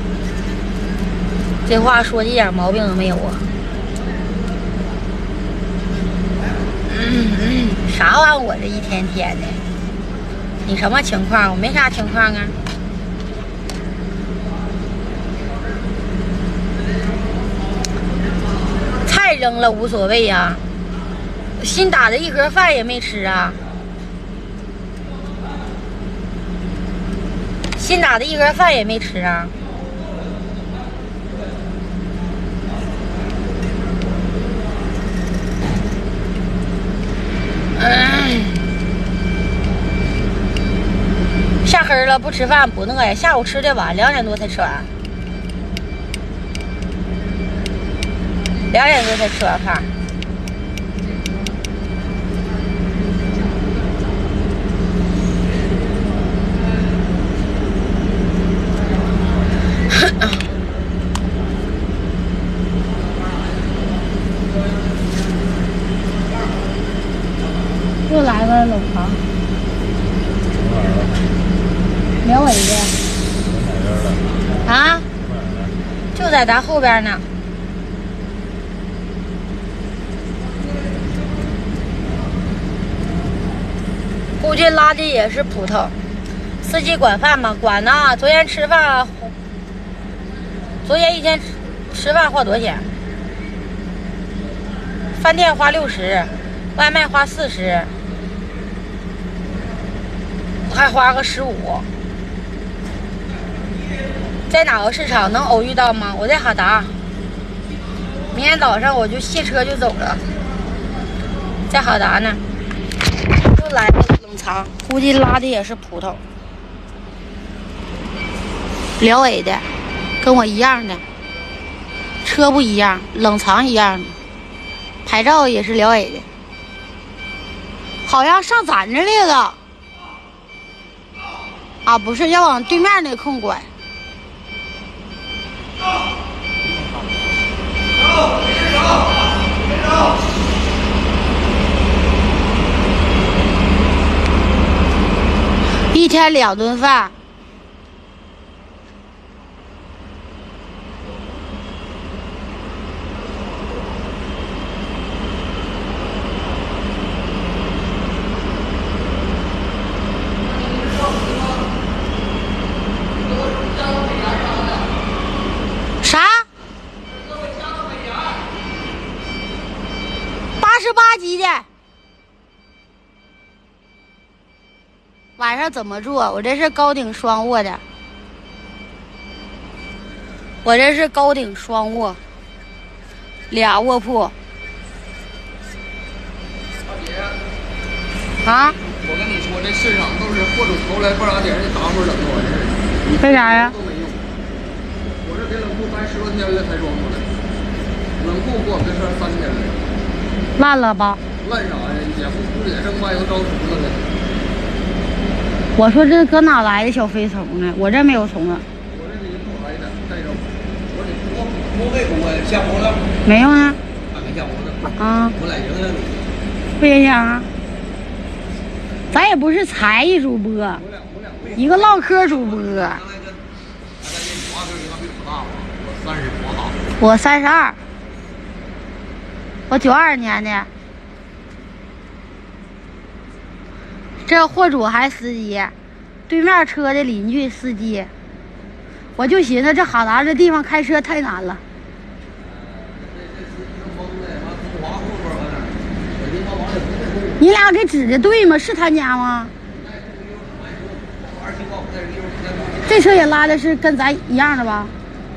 这话说的一点毛病都没有啊！嗯嗯，啥玩意儿？我这一天天的，你什么情况？我没啥情况啊。菜扔了无所谓呀、啊，新打的一盒饭也没吃啊。新打的一盒饭也没吃啊。嗯，下黑了不吃饭不那个呀，下午吃的晚，两点多才吃完，两点多才吃完饭。又来个冷藏，辽伟的啊，就在咱后边呢。估计拉的也是葡萄，司机管饭吗？管呢。昨天吃饭，昨天一天吃饭花多少钱？饭店花六十，外卖花四十。还花个十五，在哪个市场能偶遇到吗？我在哈达，明天早上我就卸车就走了，在哈达呢。又来个冷藏，估计拉的也是葡萄，辽伟的，跟我一样的，车不一样，冷藏一样的，牌照也是辽伟的，好像上咱这来了。啊，不是，要往对面那个空拐。一天两顿饭。十八级的，晚上怎么住？我这是高顶双卧的，我这是高顶双卧，俩卧铺。啊？ 我跟你说，这市场都是货主投来不咋点，这打会儿冷就完事儿。 为啥呀？ 都没用。我这给冷库搬十多天了才装出来，冷库给我这事儿三天了。 烂了吧？ 烂啥呀？也不不也剩外头招虫子了。 我说这搁哪来的小飞虫呢？我这没有虫子。 我这里不来的，带着。我得摸摸背锅呀，下锅了。 没有呢。 还没下锅呢。 啊。 我来影响你。 不影响啊。咱也不是才艺主播，一个唠嗑主播。我三十二。我九二年的，这货主还司机，对面车的邻居司机，我就寻思这哈达这地方开车太难了。你俩给指的对吗？是他家吗？这车也拉的是跟咱一样的吧？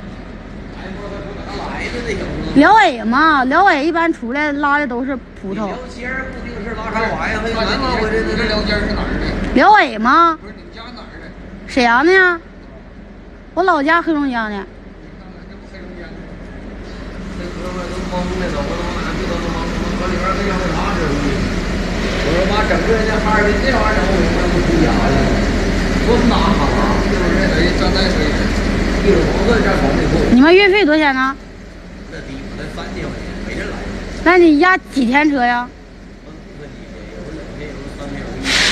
辽伟嘛，辽伟一般出来拉的都是葡萄。 聊天不定是拉啥玩意儿？难吗？我这这聊天是哪儿的？ 辽伟吗？ 不是，你们家哪儿的？ 沈阳的呀。我老家黑龙江的。 这不黑龙江的？这哥们都忙的走，我他妈这都忙，搁里边跟养啥似的。我说妈，整个这哈尔滨这玩意儿整不明白，不出家的，多哪哈啊？是不是？等于站在水，一种房子站房内铺。 你们运费多少钱呢？ 那低，那三千块钱，没人来。 那你压几天车呀？ 那你有两天有三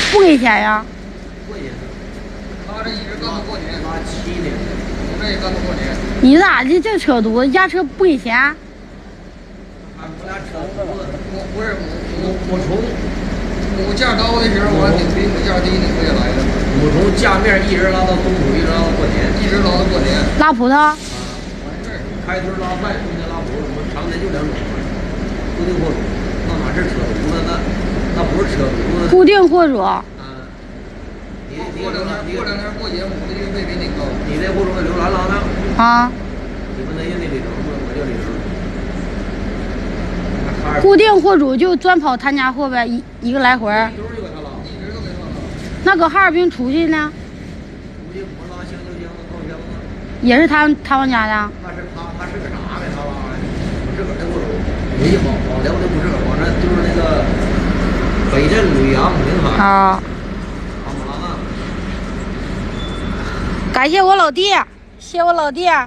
不给钱呀？ 过年，他这一直干到过年，他七年，我这也干到过年。 你咋这这车多？压车不给钱？ 俺我俩车多，我不是我我从我价高的时候，我顶比我价低的可以来了。我从架面一直拉到东土，一直拉到过年，一直拉到过年。 拉葡萄？啊， 完事儿，开春拉麦，冬天拉葡萄，我常年就两种，固定货主，那哪是车主？那那那不是车主。 固定货主。 你你过两天过两天过节，我的运费比你高。你那货主给刘兰拉呢？ 啊。 你们那人那里头，我叫里头。 固定货主就专跑他家货呗，一一个来回。那搁哈尔滨出去呢？ 出去我拉香蕉箱子、稻香子。 也是他他们家的。 那是他，他是个啥的？他拉的，不是搁这货主。没往往辽的不是，往这就是那个北镇吕阳临海。 啊。感谢我老弟，谢我老弟。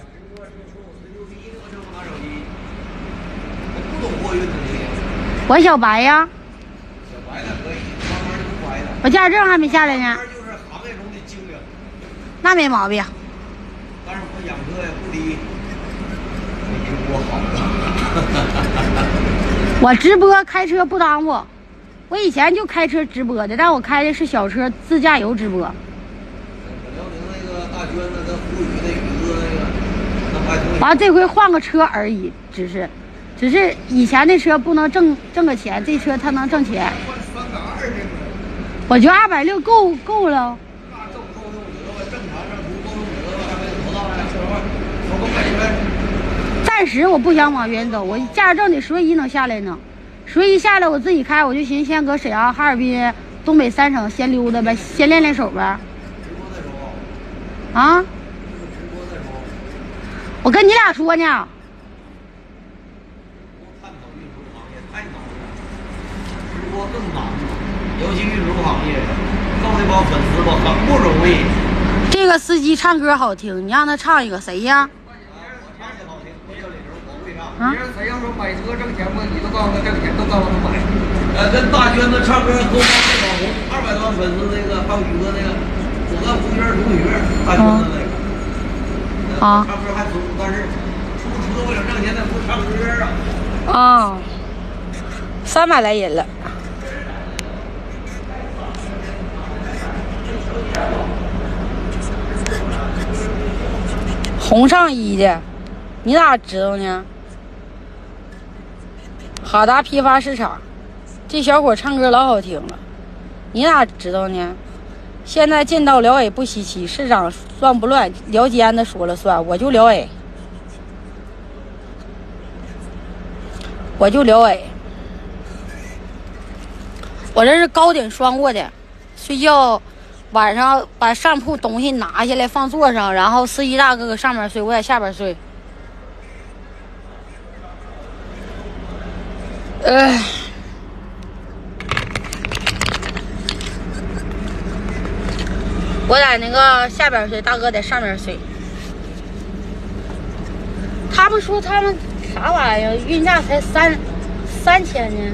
我小白呀。 小白的可以，慢慢就乖的。 我驾驶证还没下来呢。 就是行业中的精英。 那没毛病。 但是我养车也不低，没听过好的。 我直播开车不耽误，我以前就开车直播的，但我开的是小车自驾游直播。 辽宁那个大娟子跟胡宇那宇哥那个，那还同。 完这回换个车而已，只是。只是以前的车不能挣挣个钱，这车它能挣钱。我觉得二百六够够了。暂时我不想往远走，我驾驶证得十月一能下来呢。十月一下来我自己开，我就寻思先搁沈阳、哈尔滨、东北三省先溜达呗，先练练手呗。啊？我跟你俩说呢。 更忙，尤其运输行业，够这帮粉丝吧，很不容易。 这个司机唱歌好听，你让他唱一个谁呀？ 啊？别人谁要说买车挣钱不，你都告诉他挣钱，都告诉他买。呃，跟大娟子唱歌都帮那网红，二百多万粉丝那个，还有宇哥那个，我跟服务员同学，大娟子那个。啊。唱歌还出，但是出车为了挣钱，那不唱歌啊。 啊。三百来人了。红上衣的，你咋知道呢？哈达批发市场，这小伙唱歌老好听了，你咋知道呢？现在见到辽 A 不稀奇，市长乱不乱，辽监的说了算，我就辽 A， 我就辽 A。我这是高顶双卧的，睡觉晚上把上铺东西拿下来放座上，然后司机大哥搁上面睡，我在下边睡。呃，我在那个下边睡，大哥在上面睡。他们说他们啥玩意儿，运价才三三千呢。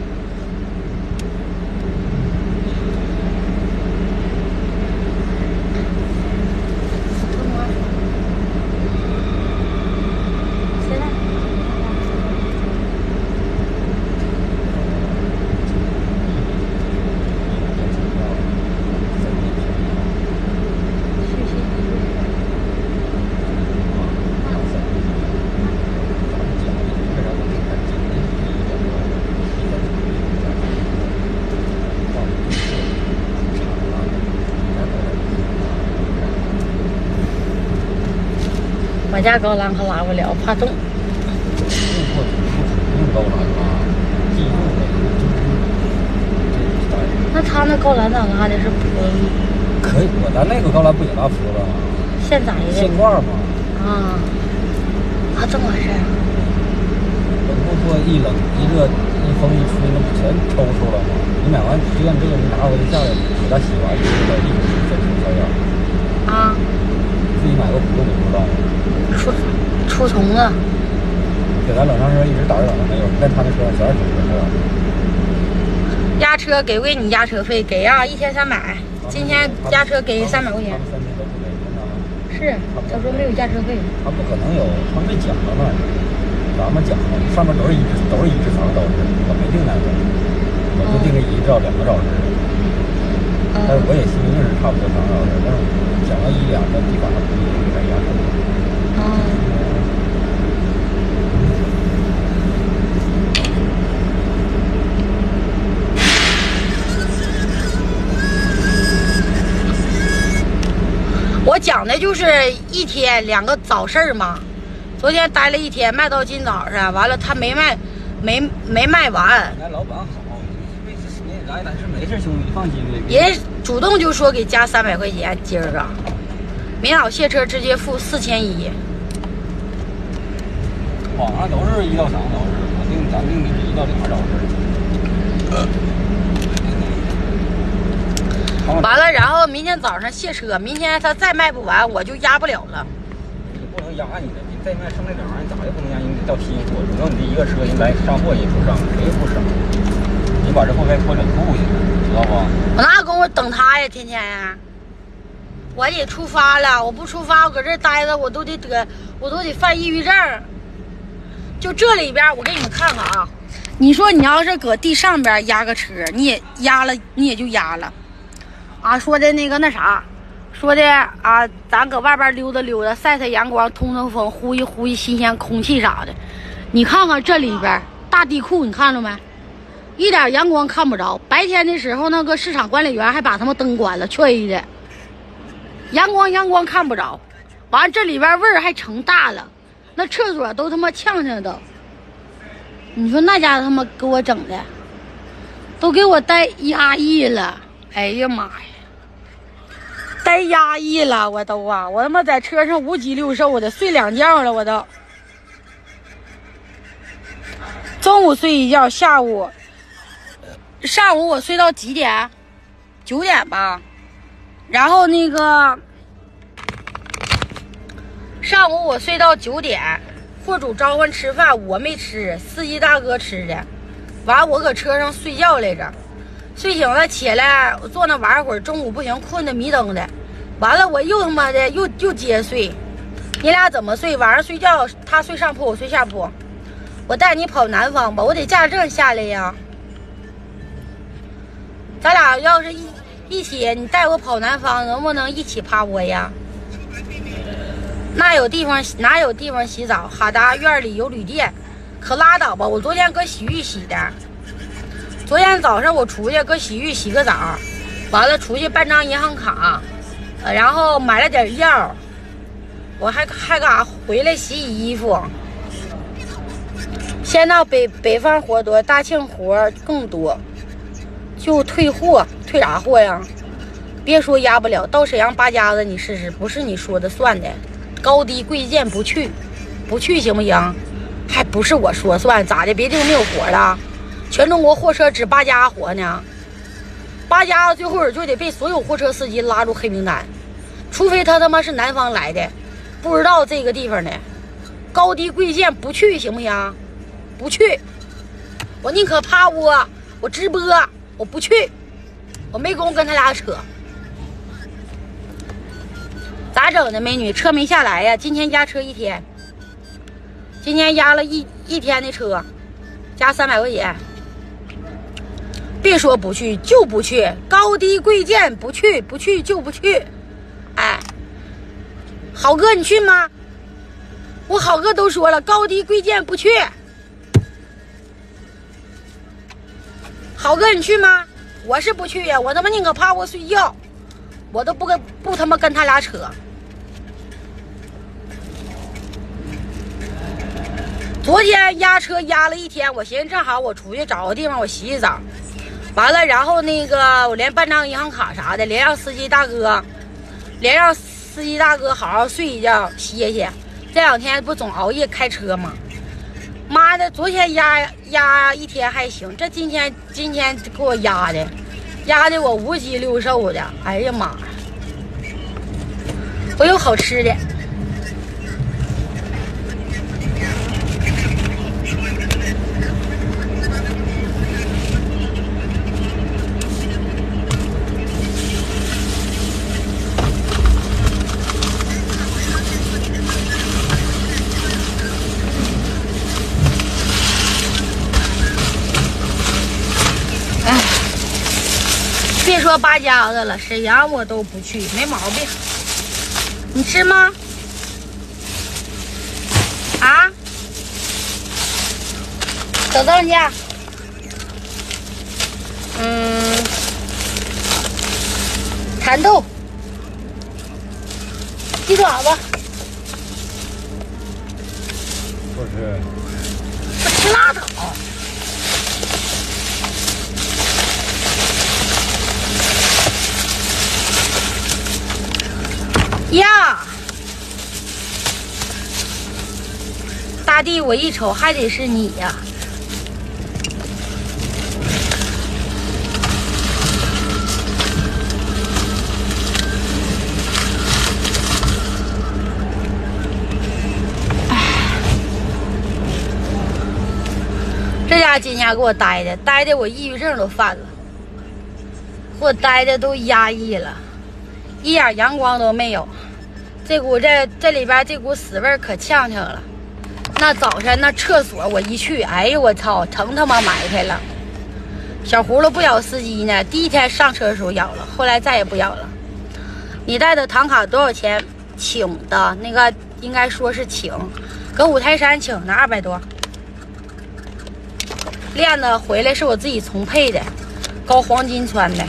我家高栏可拉不了，怕重。那他那高栏咋拉的？是坡路？ 可以，我咱那个高栏不也拉坡了吗？ 现咋的？ 现挂吗？ 啊，啊，这么回事儿。 冷不说一冷一热一风一吹，那不全抽抽了吗？你买完就让这个你拿回去下来，给它洗完，再一再冲消药。 啊。 自己买个轱辘你不知道吗？ 出出虫子， 给咱冷上车一直打着冷的没有，你看他那车上全是虫子，是吧？ 压车给不给你压车费？给啊，一天三百。今天压车给三百块钱。是，他说没有压车费。 他不可能有，他没讲到那儿。咱们讲的上面都是一只，都是一只长导致，我没定那个，我就定个一兆两个导致。但是我也心里是差不多长导致，但是讲到一两个地方，他不一定给他压车费。 哦。我讲的就是一天两个早市嘛，昨天待了一天，卖到今早上，完了他没卖，没没卖完。 咱老板好，你来咱是没事，兄弟，放心的。 人主动就说给加三百块钱，今儿个明早卸车直接付四千一。 网上都是一到三个导致，我定咱定的是一到两个导致。 完了，然后明天早上卸车，明天他再卖不完，我就压不了了。 你不能压你的，你再卖剩那点玩意儿，咋也不能压你，得到批货。如果你这一个车人来上货也不上，谁也不省。你把这货该拖冷库去了，知道不？ 我哪有功夫等他呀，天天呀！我也出发了，我不出发，我搁这待着，我都得得，我都得犯抑郁症。就这里边，我给你们看看啊，你说你要是搁地上边压个车，你也压了，你也就压了。啊，说的那个那啥，说的啊，咱搁外边溜达溜达，晒晒阳光，通通风，呼一呼一新鲜空气啥的。你看看这里边大地库，你看着没？一点阳光看不着。白天的时候，那个市场管理员还把他们灯关了，吹的。阳光阳光看不着，完了这里边味儿还成大了，那厕所都他妈呛呛的。你说那家伙他妈给我整的，都给我带压抑了。哎呀妈呀！太压抑了，我都啊，我他妈在车上无鸡六兽的睡两觉了，我都。中午睡一觉，下午、上午我睡到几点？九点吧。然后那个上午我睡到九点，货主召唤吃饭，我没吃，司机大哥吃的。完，我搁车上睡觉来着。睡醒了起来，我坐那玩会儿，中午不行，困得迷瞪的。完了，我又他妈的又又接睡。你俩怎么睡？晚上睡觉，他睡上铺，我睡下铺。我带你跑南方吧，我得驾驶证下来呀。咱俩要是一一起，你带我跑南方，能不能一起趴窝呀？那有地方哪有地方洗澡？哈达院里有旅店，可拉倒吧！我昨天搁洗浴洗的。昨天早上我出去搁洗浴洗个澡，完了出去办张银行卡，呃，然后买了点药，我还还干啥回来洗洗衣服。先到北北方活多，大庆活更多，就退货，退啥货呀？别说压不了，到沈阳八家子你试试，不是你说的算的，高低贵贱不去，不去行不行？还不是我说算，咋的？别地方没有活了？全中国货车只八家活呢，八家最后就得被所有货车司机拉入黑名单，除非他他妈是南方来的，不知道这个地方的，高低贵贱不去行不行？不去，我宁可趴窝，我直播，我不去，我没工夫跟他俩扯。咋整的，美女？车没下来呀？今天压车一天，今天压了一一天的车，加三百块钱。别说不去就不去，高低贵贱不去，不去就不去。哎，好哥你去吗？我好哥都说了，高低贵贱不去。好哥你去吗？我是不去呀，我他妈宁可趴窝睡觉，我都不跟不他妈跟他俩扯。昨天压车压了一天，我寻思正好我出去找个地方我洗洗澡。完了，然后那个我连办张银行卡啥的，连让司机大哥，连让司机大哥好好睡一觉歇歇。这两天不总熬夜开车吗？妈的，昨天压压一天还行，这今天今天给我压的，压的我五脊六兽的。哎呀妈呀！我有好吃的。 了八家子了，沈阳我都不去，没毛病。你吃吗？啊？等等去。嗯，蚕豆，鸡爪子。 不吃。 不吃拉倒。呀！大地，我一瞅还得是你呀！这家今天给我待的，待的我抑郁症都犯了，给我待的都压抑了，一点阳光都没有。这股这这里边这股死味可呛呛了。那早晨那厕所我一去，哎呦我操，成他妈埋汰了。小葫芦不咬司机呢，第一天上车的时候咬了，后来再也不咬了。你带的唐卡多少钱？请的那个应该说是请，搁五台山请的二百多。链子回来是我自己重配的，高黄金穿的。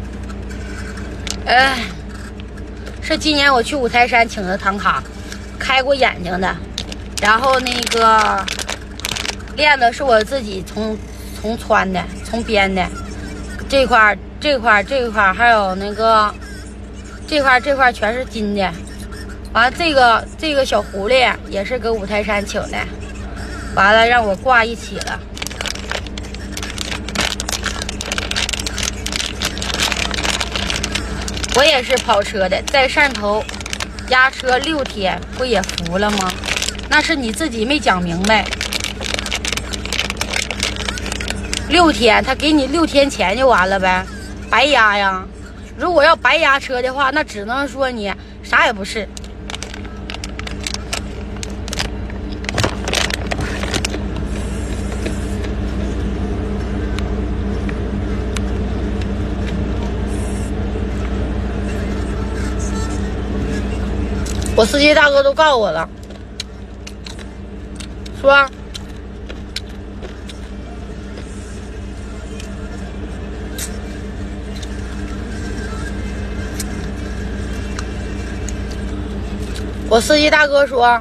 哎，是今年我去五台山请的唐卡，开过眼睛的。然后那个链子是我自己从从穿的，从编的。这块这块这块还有那个这块这块全是金的。完了这个这个小狐狸也是搁五台山请的，完了让我挂一起了。我也是跑车的，在汕头压车六天，不也服了吗？那是你自己没讲明白。六天，他给你六天钱就完了呗，白压呀。如果要白压车的话，那只能说你啥也不是。我司机大哥都告诉我了，说我司机大哥说，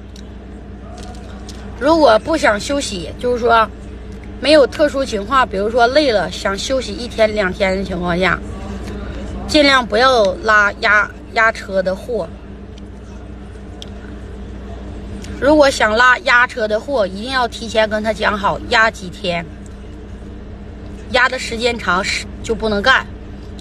如果不想休息，就是说没有特殊情况，比如说累了想休息一天两天的情况下，尽量不要拉压压车的货。如果想拉压车的货，一定要提前跟他讲好压几天，压的时间长就不能干。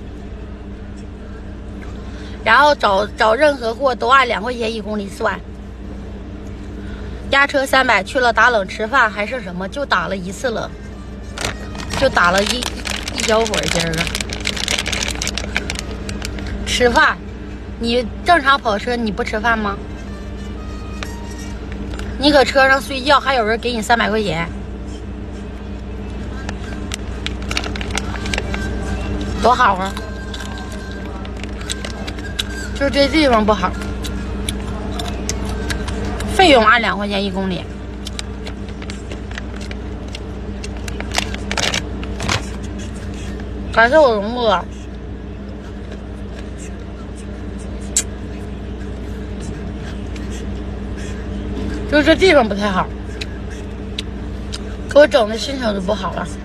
然后找找任何货都按两块钱一公里算。压车三百去了打冷吃饭还是什么，就打了一次了，就打了一一小会儿今儿个。吃饭，你正常跑车你不吃饭吗？你搁车上睡觉，还有人给你三百块钱，多好啊！就是这地方不好，费用按两块钱一公里。感谢我龙哥。就是这地方不太好，给我整的心情就不好了。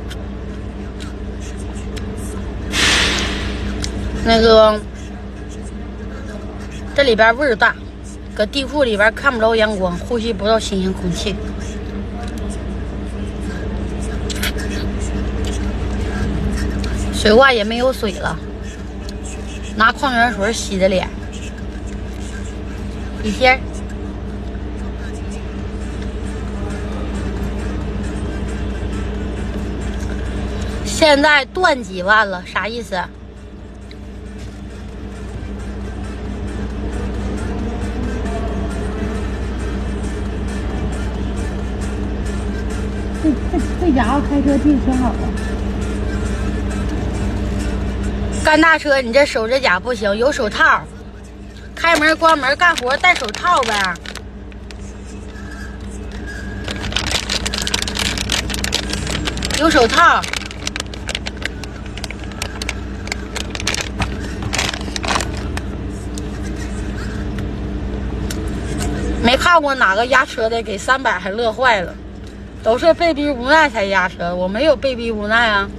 那个这里边味儿大，搁地库里边看不着阳光，呼吸不到新鲜空气。水洼也没有水了，拿矿泉水洗的脸。一天。现在断几万了，啥意思？这这这家伙开车技术挺好的。 干大车，你这手指甲不行，有手套。开门关门干活戴手套呗。有手套。没看过哪个压车的给三百还乐坏了，都是被逼无奈才压车，我没有被逼无奈啊。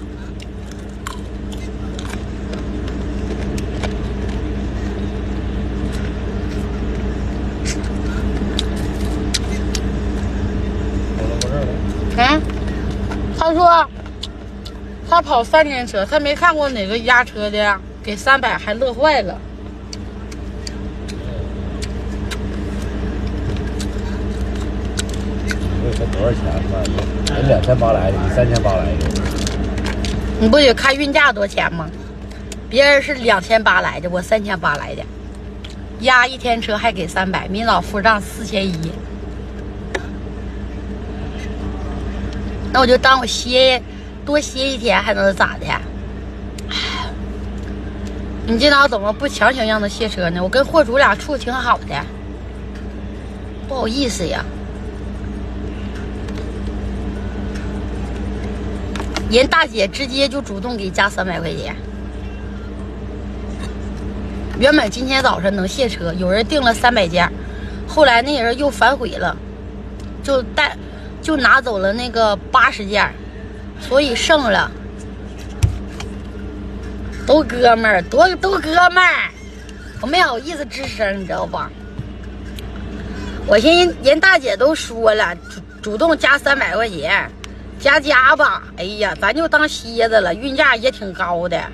嗯，他说他跑三年车，他没看过哪个压车的给三百还乐坏了。 这多少钱吧？人两千八来的，你三千八来的。 你不得看运价多钱吗？别人是两千八来的，我三千八来的，压一天车还给三百，民老付账四千一。那我就当我歇多歇一天，还能咋的？你这脑怎么不强行让他卸车呢？我跟货主俩处挺好的，不好意思呀。人大姐直接就主动给加三百块钱。原本今天早上能卸车，有人订了三百件，后来那人又反悔了，就带就拿走了那个八十件，所以剩了。都哥们儿，多都哥们儿，我没好意思吱声，你知道吧？我寻思人大姐都说了，主主动加三百块钱。加加吧，哎呀，咱就当蝎子了，运价也挺高的。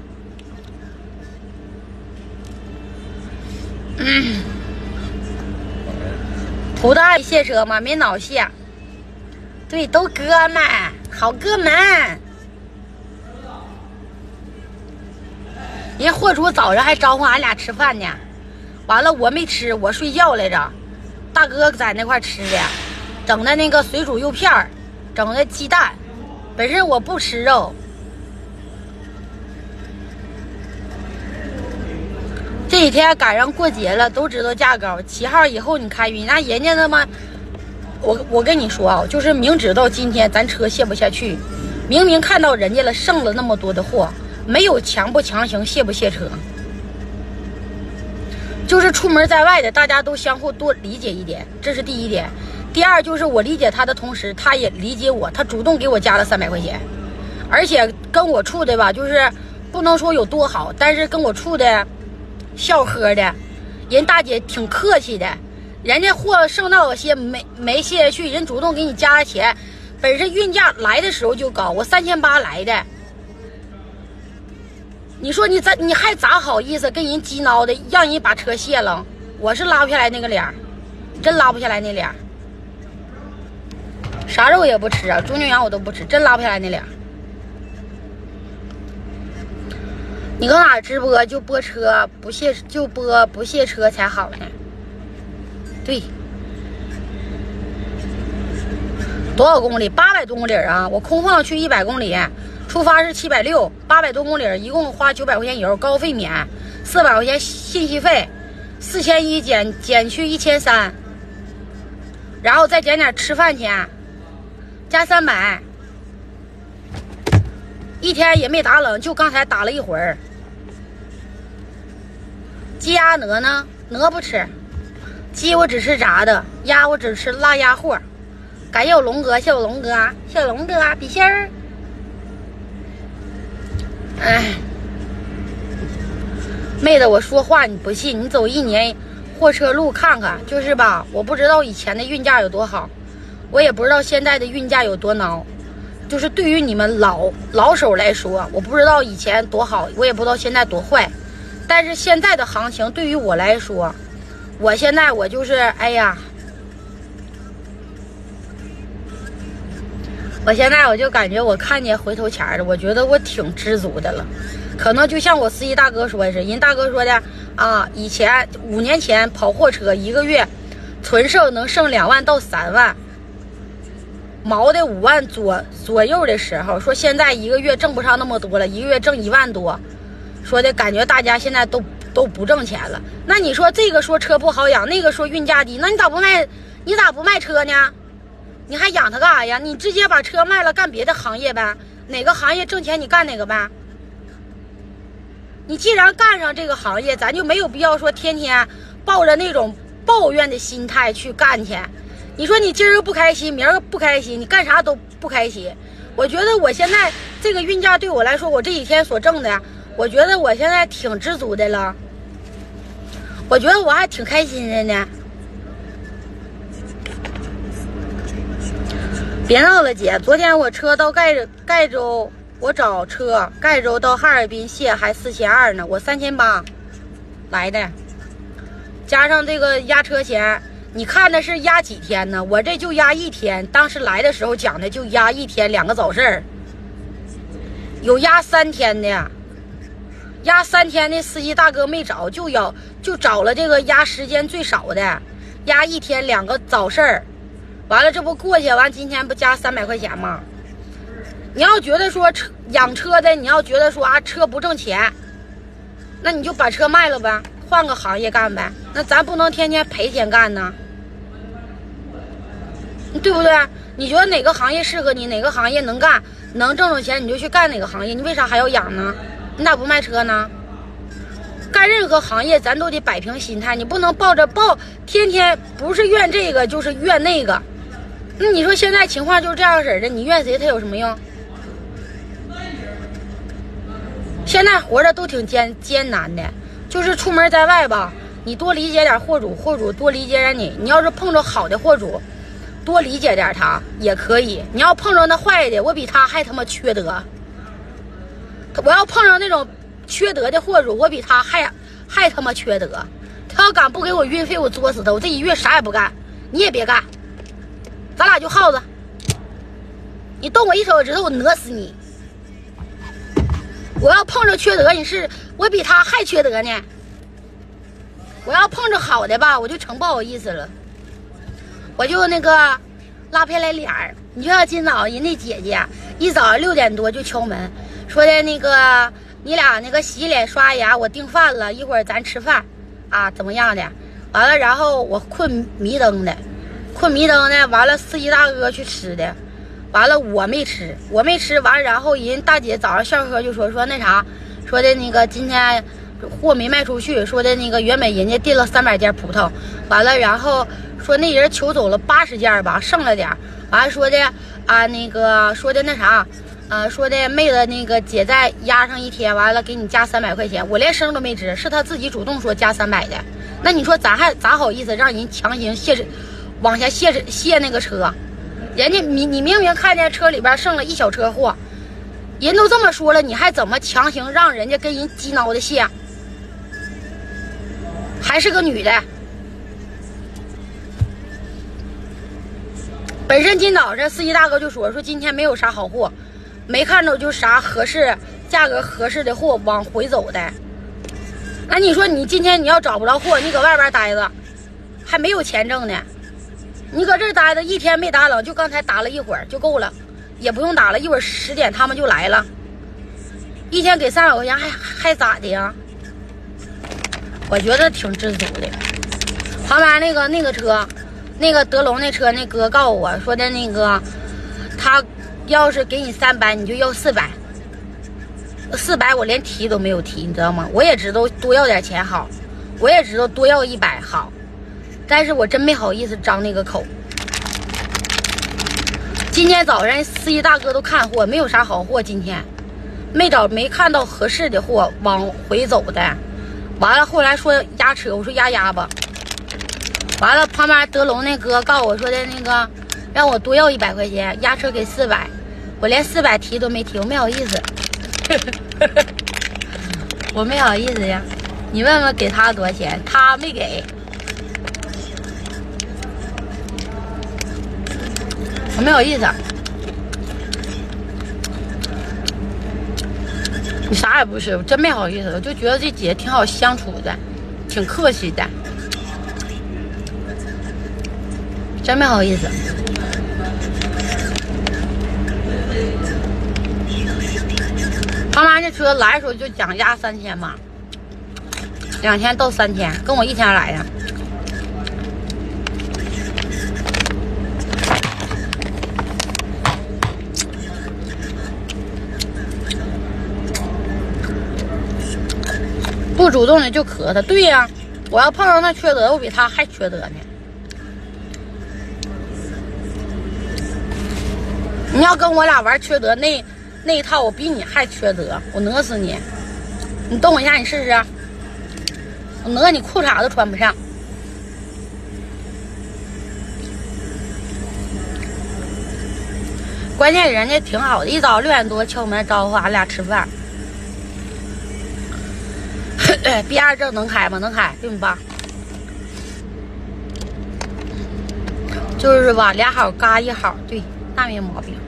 嗯，土豆爱卸车吗？没脑卸。对，都哥们，好哥们。人货主早上还招呼俺俩吃饭呢，完了我没吃，我睡觉来着。大哥在那块吃的，整的那个水煮肉片儿。整的鸡蛋，本身我不吃肉。这几天赶上过节了，都知道价高。七号以后你开运，那人家他妈，我我跟你说啊，就是明知道今天咱车卸不下去，明明看到人家了剩了那么多的货，没有强不强行卸不卸车，就是出门在外的，大家都相互多理解一点，这是第一点。第二就是我理解他的同时，他也理解我，他主动给我加了三百块钱，而且跟我处的吧，就是不能说有多好，但是跟我处的笑呵的，人大姐挺客气的，人家货剩那有些没没卸下去，人主动给你加了钱，本身运价来的时候就高，我三千八来的，你说你咋你还咋好意思跟人鸡挠的，让人把车卸了？我是拉不下来那个脸，真拉不下来那脸。啥肉也不吃啊，猪牛羊我都不吃，真拉不下来那俩。你搁哪直播就播车不卸就播不卸车才好呢？对，多少公里？八百多公里啊！我空放去一百公里，出发是七百六，八百多公里，一共花九百块钱油，高费免，四百块钱信息费，四千一减减去一千三，然后再减点吃饭钱。加三百，一天也没打冷，就刚才打了一会儿。鸡鸭鹅呢？鹅不吃，鸡我只吃炸的，鸭我只吃辣鸭货。感谢我龙哥，谢我龙哥，谢龙哥比心儿。哎，妹子，我说话你不信，你走一年货车路看看，就是吧？我不知道以前的运价有多好。我也不知道现在的运价有多孬，就是对于你们老老手来说，我不知道以前多好，我也不知道现在多坏。但是现在的行情对于我来说，我现在我就是哎呀，我现在我就感觉我看见回头钱了，我觉得我挺知足的了。可能就像我司机大哥说的是，人大哥说的啊，以前五年前跑货车一个月存剩能剩两万到三万。毛的五万左左右的时候，说现在一个月挣不上那么多了，一个月挣一万多， 说的感觉大家现在都都不挣钱了。那你说这个说车不好养，那个说运价低，那你咋不卖？你咋不卖车呢？你还养它干啥呀？你直接把车卖了，干别的行业呗。哪个行业挣钱你干哪个呗。你既然干上这个行业，咱就没有必要说天天抱着那种抱怨的心态去干去。你说你今儿不开心，明儿不开心，你干啥都不开心。我觉得我现在这个运价对我来说，我这几天所挣的，我觉得我现在挺知足的了。我觉得我还挺开心的呢。别闹了，姐！昨天我车到盖盖州，我找车，盖州到哈尔滨卸还四千二呢，我三千八来的，加上这个压车钱。你看的是压几天呢？我这就压一天。当时来的时候讲的就压一天，两个早市儿，有压三天的，压三天的司机大哥没找，就要就找了这个压时间最少的，压一天两个早市儿。完了这不过去，完今天不加三百块钱吗？你要觉得说车养车的，你要觉得说啊车不挣钱，那你就把车卖了呗，换个行业干呗。那咱不能天天赔钱干呢，对不对？你觉得哪个行业适合你，哪个行业能干能挣着钱，你就去干哪个行业。你为啥还要养呢？你咋不卖车呢？干任何行业咱都得摆平心态，你不能抱着抱天天不是怨这个就是怨那个。那你说现在情况就是这样式的，你怨谁他有什么用？现在活着都挺艰艰难的，就是出门在外吧，你多理解点货主，货主多理解点你。你要是碰着好的货主，多理解点他也可以。你要碰着那坏的，我比他还他妈缺德。我要碰上那种缺德的货主，我比他还还他妈缺德。他要敢不给我运费，我作死他，我这一月啥也不干，你也别干，咱俩就耗子。你动我一手指头，我讹死你。我要碰着缺德，你是我比他还缺德呢。我要碰着好的吧，我就成不好意思了，我就那个拉偏来脸儿。你就像今早人那姐姐一早六点多就敲门，说的那个你俩那个洗脸刷牙，我订饭了，一会儿咱吃饭啊，怎么样的？完了，然后我困迷瞪的，困迷瞪的，完了司机大哥去吃的。完了我没吃，我没吃完，然后人大姐早上下课就说说那啥，说的那个今天货没卖出去，说的那个原本人家订了三百件葡萄，完了然后说那人求走了八十件吧，剩了点，完了说的啊那个说的那啥，呃说的妹子那个姐再压上一天，完了给你加三百块钱，我连声都没吱，是他自己主动说加三百的，那你说咱还咋好意思让人强行卸往下卸卸那个车？人家你你明明看见车里边剩了一小车货，人都这么说了，你还怎么强行让人家跟人鸡挠的卸？还是个女的。本身今早这司机大哥就说说今天没有啥好货，没看着就啥合适价格合适的货往回走的。那你说你今天你要找不着货，你搁外边待着，还没有钱挣呢。你搁这儿待着一天没打冷，就刚才打了一会儿就够了，也不用打了，一会儿十点他们就来了，一天给三百块钱还还咋的呀？我觉得挺知足的。旁边那个那个车，那个德龙那车那哥告诉我说的那个，他要是给你三百，你就要四百，四百我连提都没有提，你知道吗？我也知道多要点钱好，我也知道多要一百好。但是我真没好意思张那个口。今天早上司机大哥都看货，没有啥好货，今天没找没看到合适的货往回走的。完了后来说压车，我说压压吧。完了旁边德龙那哥告诉我说的那个让我多要一百块钱，压车给四百，我连四百提都没提，我没好意思。我没好意思呀，你问问给他多少钱，他没给。我没好意思，你啥也不是，我真没好意思，我就觉得这姐挺好相处的，挺客气的，真没好意思。 他妈这车来的时候就讲压三千嘛，两天到三天，跟我一天来的。不主动的就磕他，对呀、啊，我要碰上那缺德，我比他还缺德呢。你要跟我俩玩缺德那那一套，我比你还缺德，我讹死你！你动我一下，你试试，我讹你裤衩都穿不上。关键人家挺好的，一早六点多敲门招呼俺俩吃饭。B 二证能开吗？能开，对吧？就是吧，俩好嘎一好，对，那没毛病。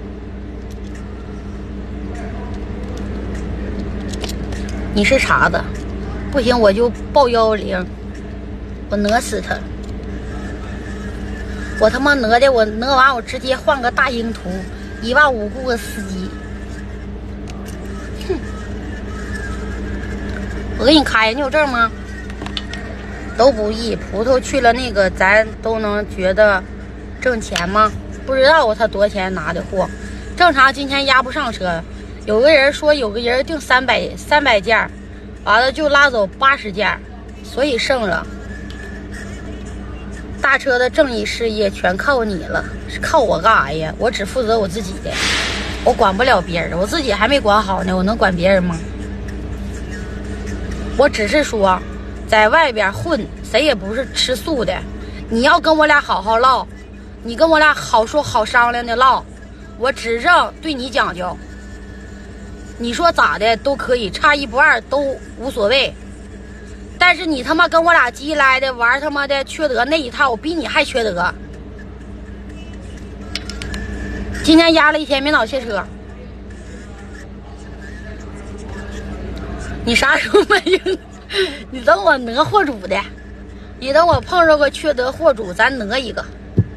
你是茬子，不行我就报幺幺零，我讹死他。我他妈讹的，我讹完我直接换个大鹰途，一万五雇个司机。哼。我给你开，你有证吗？都不易，葡萄去了那个，咱都能觉得挣钱吗？不知道他多少钱拿的货，正常今天压不上车。有个人说有个人订三百三百件，完了就拉走八十件，所以剩了。大车的正义事业全靠你了，是靠我干啥呀？我只负责我自己的，我管不了别人，我自己还没管好呢，我能管别人吗？我只是说，在外边混，谁也不是吃素的。你要跟我俩好好唠，你跟我俩好说好商量的唠，我只正对你讲究。你说咋的都可以，差一不二都无所谓。但是你他妈跟我俩鸡来的玩他妈的缺德那一套，我比你还缺德。今天压了一天明岛卸车。你啥时候买赢？你等我讹货主的，你等我碰着个缺德货主，咱讹一个。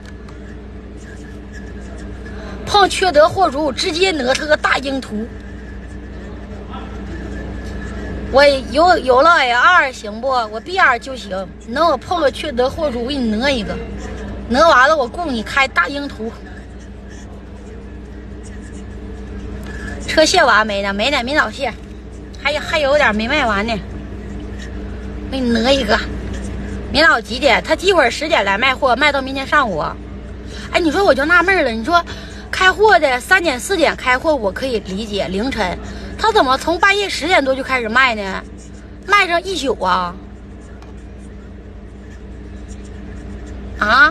碰缺德货主，直接讹他个大鹰途。我有有了 A 二行不？我 B 二就行。你等我碰个缺德货主，我给你讹一个，讹完了我雇你开大鹰途。车卸完没呢？没呢，明早卸。还有还有点没卖完呢，给你讹一个。明早几点？他一会儿十点来卖货，卖到明天上午。哎，你说我就纳闷了，你说开货的三点四点开货我可以理解，凌晨他怎么从半夜十点多就开始卖呢？卖上一宿啊？啊？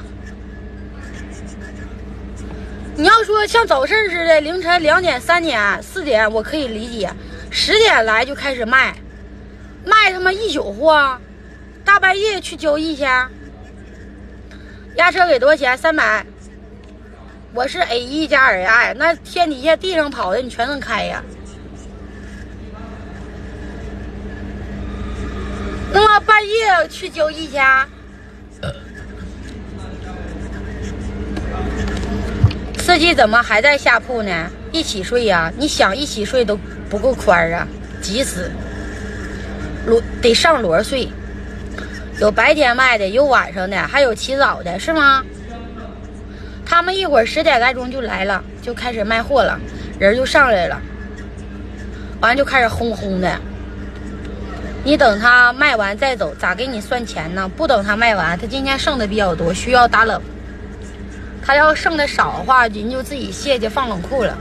你要说像早市似的，凌晨两点、三点、四点我可以理解。十点来就开始卖，卖他妈一宿货，大半夜去交易去。压车给多少钱？三百。我是 A 一 加 A I， 那天底下地上跑的你全能开呀。那么半夜去交易去？司机怎么还在下铺呢？一起睡呀、啊？你想一起睡都不够宽啊，急死！摞得上摞睡，有白天卖的，有晚上的，还有起早的，是吗？他们一会儿十点来钟就来了，就开始卖货了，人就上来了，完就开始轰轰的。你等他卖完再走，咋给你算钱呢？不等他卖完，他今天剩的比较多，需要打冷。他要剩的少的话，人就自己卸去放冷库了。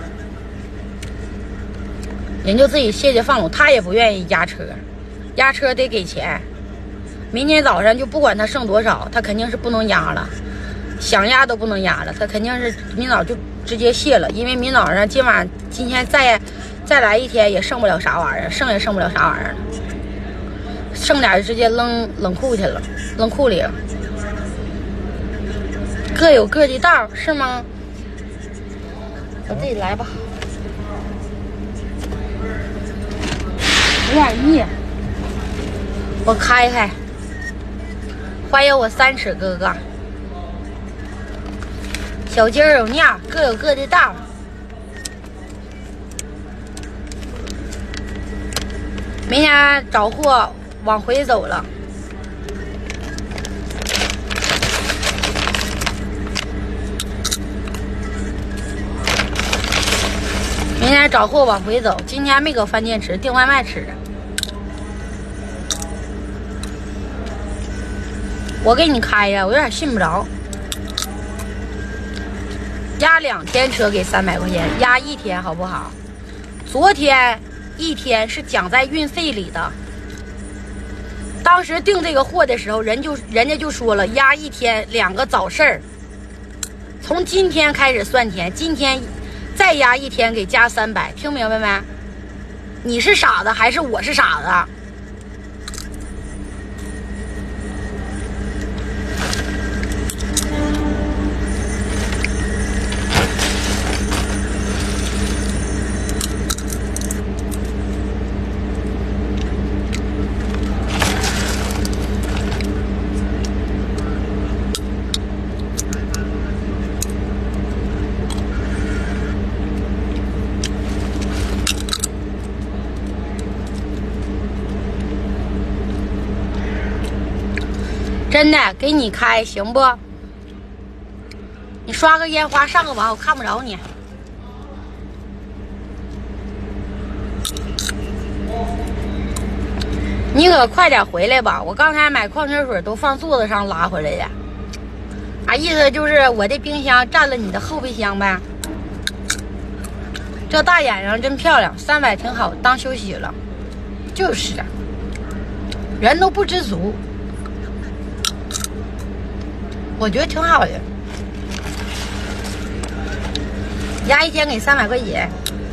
人就自己卸去放冷，他也不愿意压车，压车得给钱。明天早上就不管他剩多少，他肯定是不能压了，想压都不能压了，他肯定是明早就直接卸了，因为明早上今晚今天再再来一天也剩不了啥玩意儿，剩也剩不了啥玩意儿了，剩点就直接扔冷库去了，冷库里了。各有各的道，是吗？我自己来吧。有点热，我开开。欢迎我三尺哥哥。小鸡儿有尿，各有各的道。 明天找货往回走了。明天找货往回走，今天没搁饭店吃，订外卖吃的。我给你开呀，我有点信不着。压两天车给三百块钱，压一天好不好？昨天一天是讲在运费里的。当时订这个货的时候，人就人家就说了，压一天两个早市儿。从今天开始算钱，今天再压一天给加三百，听明白没？你是傻子还是我是傻子？真的给你开行不？你刷个烟花上个网，我看不着你。你可快点回来吧！我刚才买矿泉水都放座子上拉回来的。啊，意思就是我的冰箱占了你的后备箱呗。这大眼睛真漂亮，三百挺好，当休息了。就是，人都不知足。我觉得挺好的，压一天给三百块钱，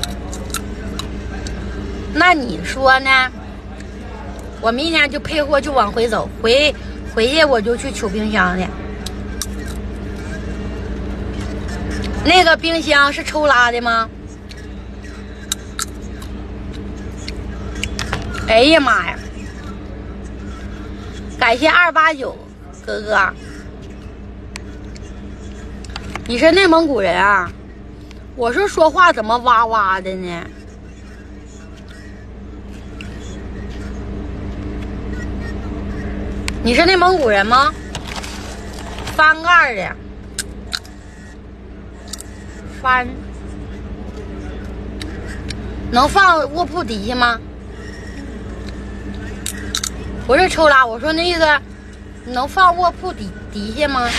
那你说呢？我明天就配货就往回走，回回去我就去取冰箱去。那个冰箱是抽拉的吗？哎呀妈呀！感谢二八九哥哥。你是内蒙古人啊？我是说话怎么哇哇的呢？你是内蒙古人吗？翻盖的，翻能放卧铺底下吗？不是抽拉，我说那意思能放卧铺底底下吗？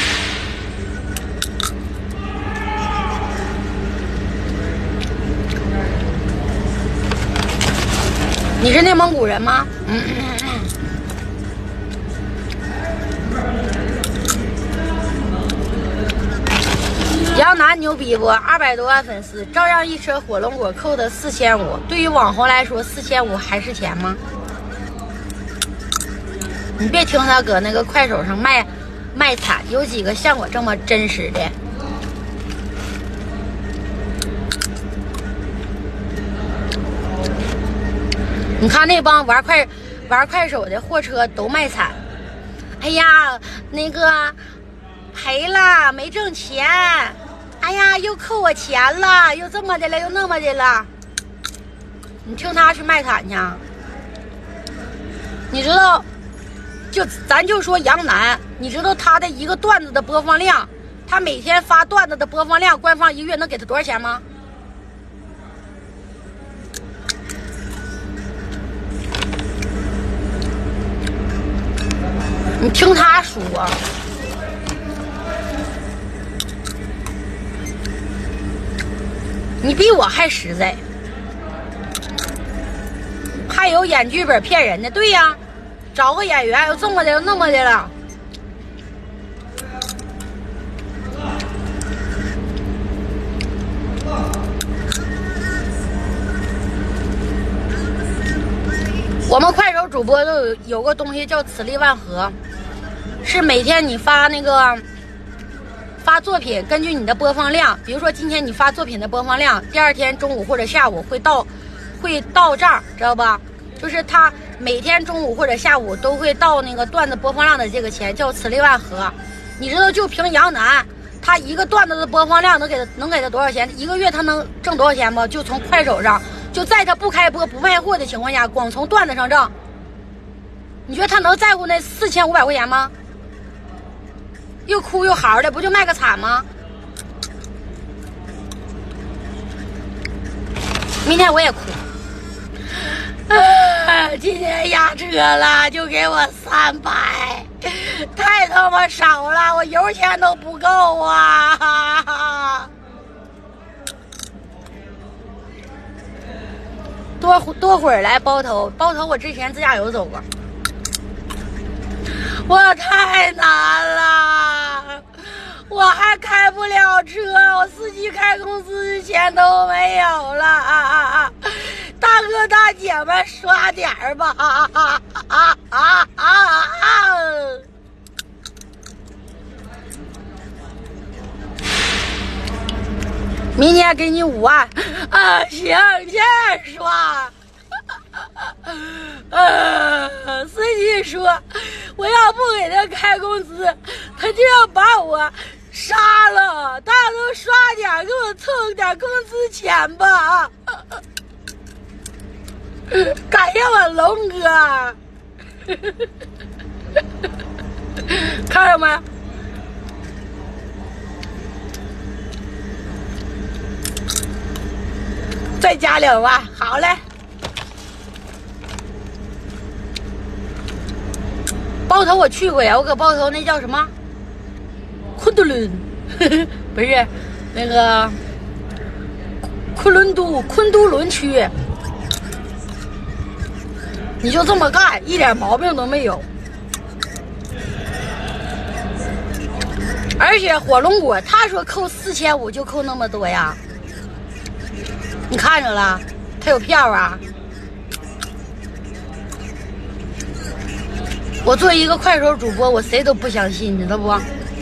你是内蒙古人吗？嗯嗯嗯。杨楠牛逼不？二百多万粉丝，照样一车火龙果扣的四千五。对于网红来说，四千五还是钱吗？你别听他搁那个快手上卖卖惨，有几个像我这么真实的？你看那帮玩快玩快手的货车都卖惨，哎呀，那个赔了没挣钱，哎呀，又扣我钱了，又这么的了，又那么的了。你听他去卖惨去，你知道？就咱就说杨楠，你知道他的一个段子的播放量，他每天发段子的播放量，官方一个月能给他多少钱吗？你听他说，你比我还实在，还有演剧本骗人的。对呀，找个演员又这么的又那么的了。我们快手主播都有有个东西叫此力万合，是每天你发那个发作品，根据你的播放量，比如说今天你发作品的播放量，第二天中午或者下午会到会到账，知道吧？就是他每天中午或者下午都会到那个段子播放量的这个钱，叫此力万合。你知道就凭杨楠，他一个段子的播放量能给他能给他多少钱？一个月他能挣多少钱不？就从快手上就在他不开播不卖货的情况下，光从段子上挣，你觉得他能在乎那四千五百块钱吗？又哭又嚎的，不就卖个惨吗？明天我也哭。啊，今天压车了，就给我三百，太他妈少了，我油钱都不够啊！多多会儿来包头，包头我之前自驾游走过，我太难了，我还开不了车，我司机开工资钱都没有了啊啊啊！大哥大姐们刷点儿吧啊啊啊啊啊啊！明天给你五万啊！行，先刷。啊！司机说，我要不给他开工资，他就要把我杀了。大家都刷点，给我凑点工资钱吧。感谢我龙哥，看着没？再加两万，好嘞。包头我去过呀，我搁包头那叫什么？昆都伦，不是那个昆仑都昆都仑区。你就这么干，一点毛病都没有。而且火龙果他说扣四千五就扣那么多呀？你看着了，他有票啊。我作为一个快手主播，我谁都不相信，你知道不？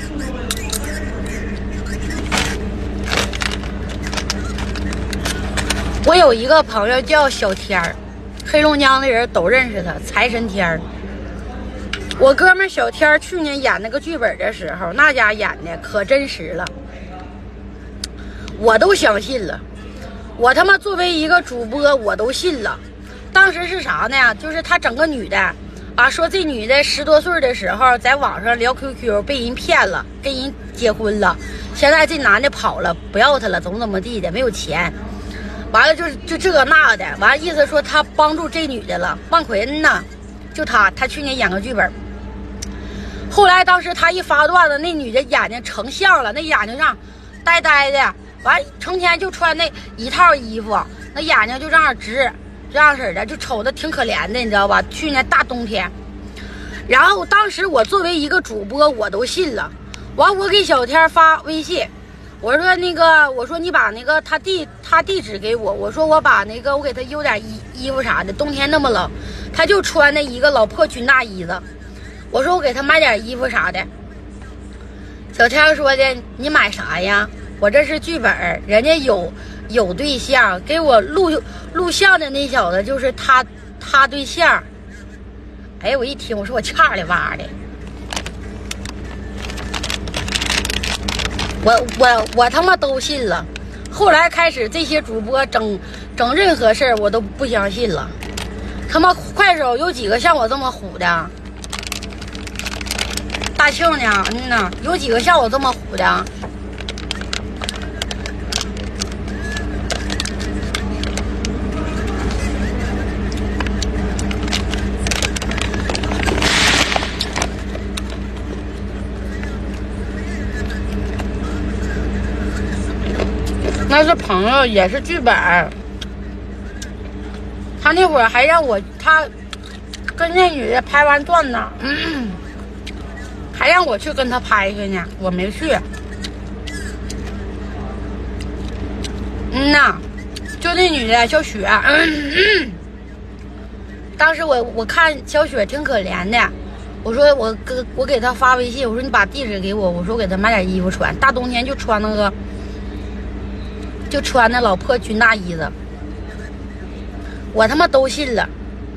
我有一个朋友叫小天儿，黑龙江的人都认识他，财神天儿。我哥们小天儿去年演那个剧本的时候，那家演的可真实了，我都相信了。我他妈作为一个主播，我都信了。当时是啥呢？就是他整个女的啊，说这女的十多岁的时候在网上聊 Q Q 被人骗了，跟人结婚了，现在这男的跑了，不要她了，怎么怎么地的，没有钱。完了就就这个那的，完了意思说他帮助这女的了。万奎恩呢，就他，他去年演个剧本，后来当时他一发段子，那女的眼睛成像了，那眼睛上呆呆的，完成天就穿那一套衣服，那眼睛就这样直，这样式的，就瞅着挺可怜的，你知道吧？去年大冬天，然后当时我作为一个主播，我都信了。完我给小天发微信。我说那个，我说你把那个他地他地址给我，我说我把那个我给他邮点衣衣服啥的，冬天那么冷，他就穿那一个老破军大衣子，我说我给他买点衣服啥的。小天说的，你买啥呀？我这是剧本，人家有有对象，给我录录像的那小子就是他他对象。哎，我一听，我说我差里哇的。我我我他妈都信了，后来开始这些主播整整任何事儿我都不相信了。他妈快手有几个像我这么虎的？大庆呢？嗯呐，有几个像我这么虎的？那是朋友，也是剧本。他那会儿还让我，他跟那女的拍完段子，嗯，还让我去跟他拍去呢，我没去。嗯呐，就那女的小雪，嗯嗯，当时我我看小雪挺可怜的，我说我给我给她发微信，我说你把地址给我，我说我给她买点衣服穿，大冬天就穿那个。就穿那老破军大衣子，我他妈都信了。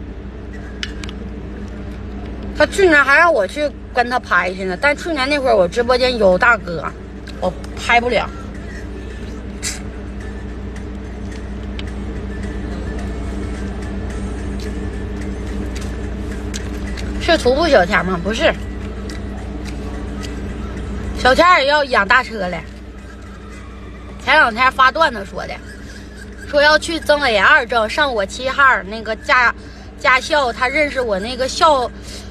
他去年还让我去跟他拍去呢，但去年那会儿我直播间有大哥，我拍不了。 是徒步小天吗？不是，小天也要养大车了。前两天发段子说的，说要去增 A 二证，上我齐齐哈尔那个驾驾校，他认识我那个校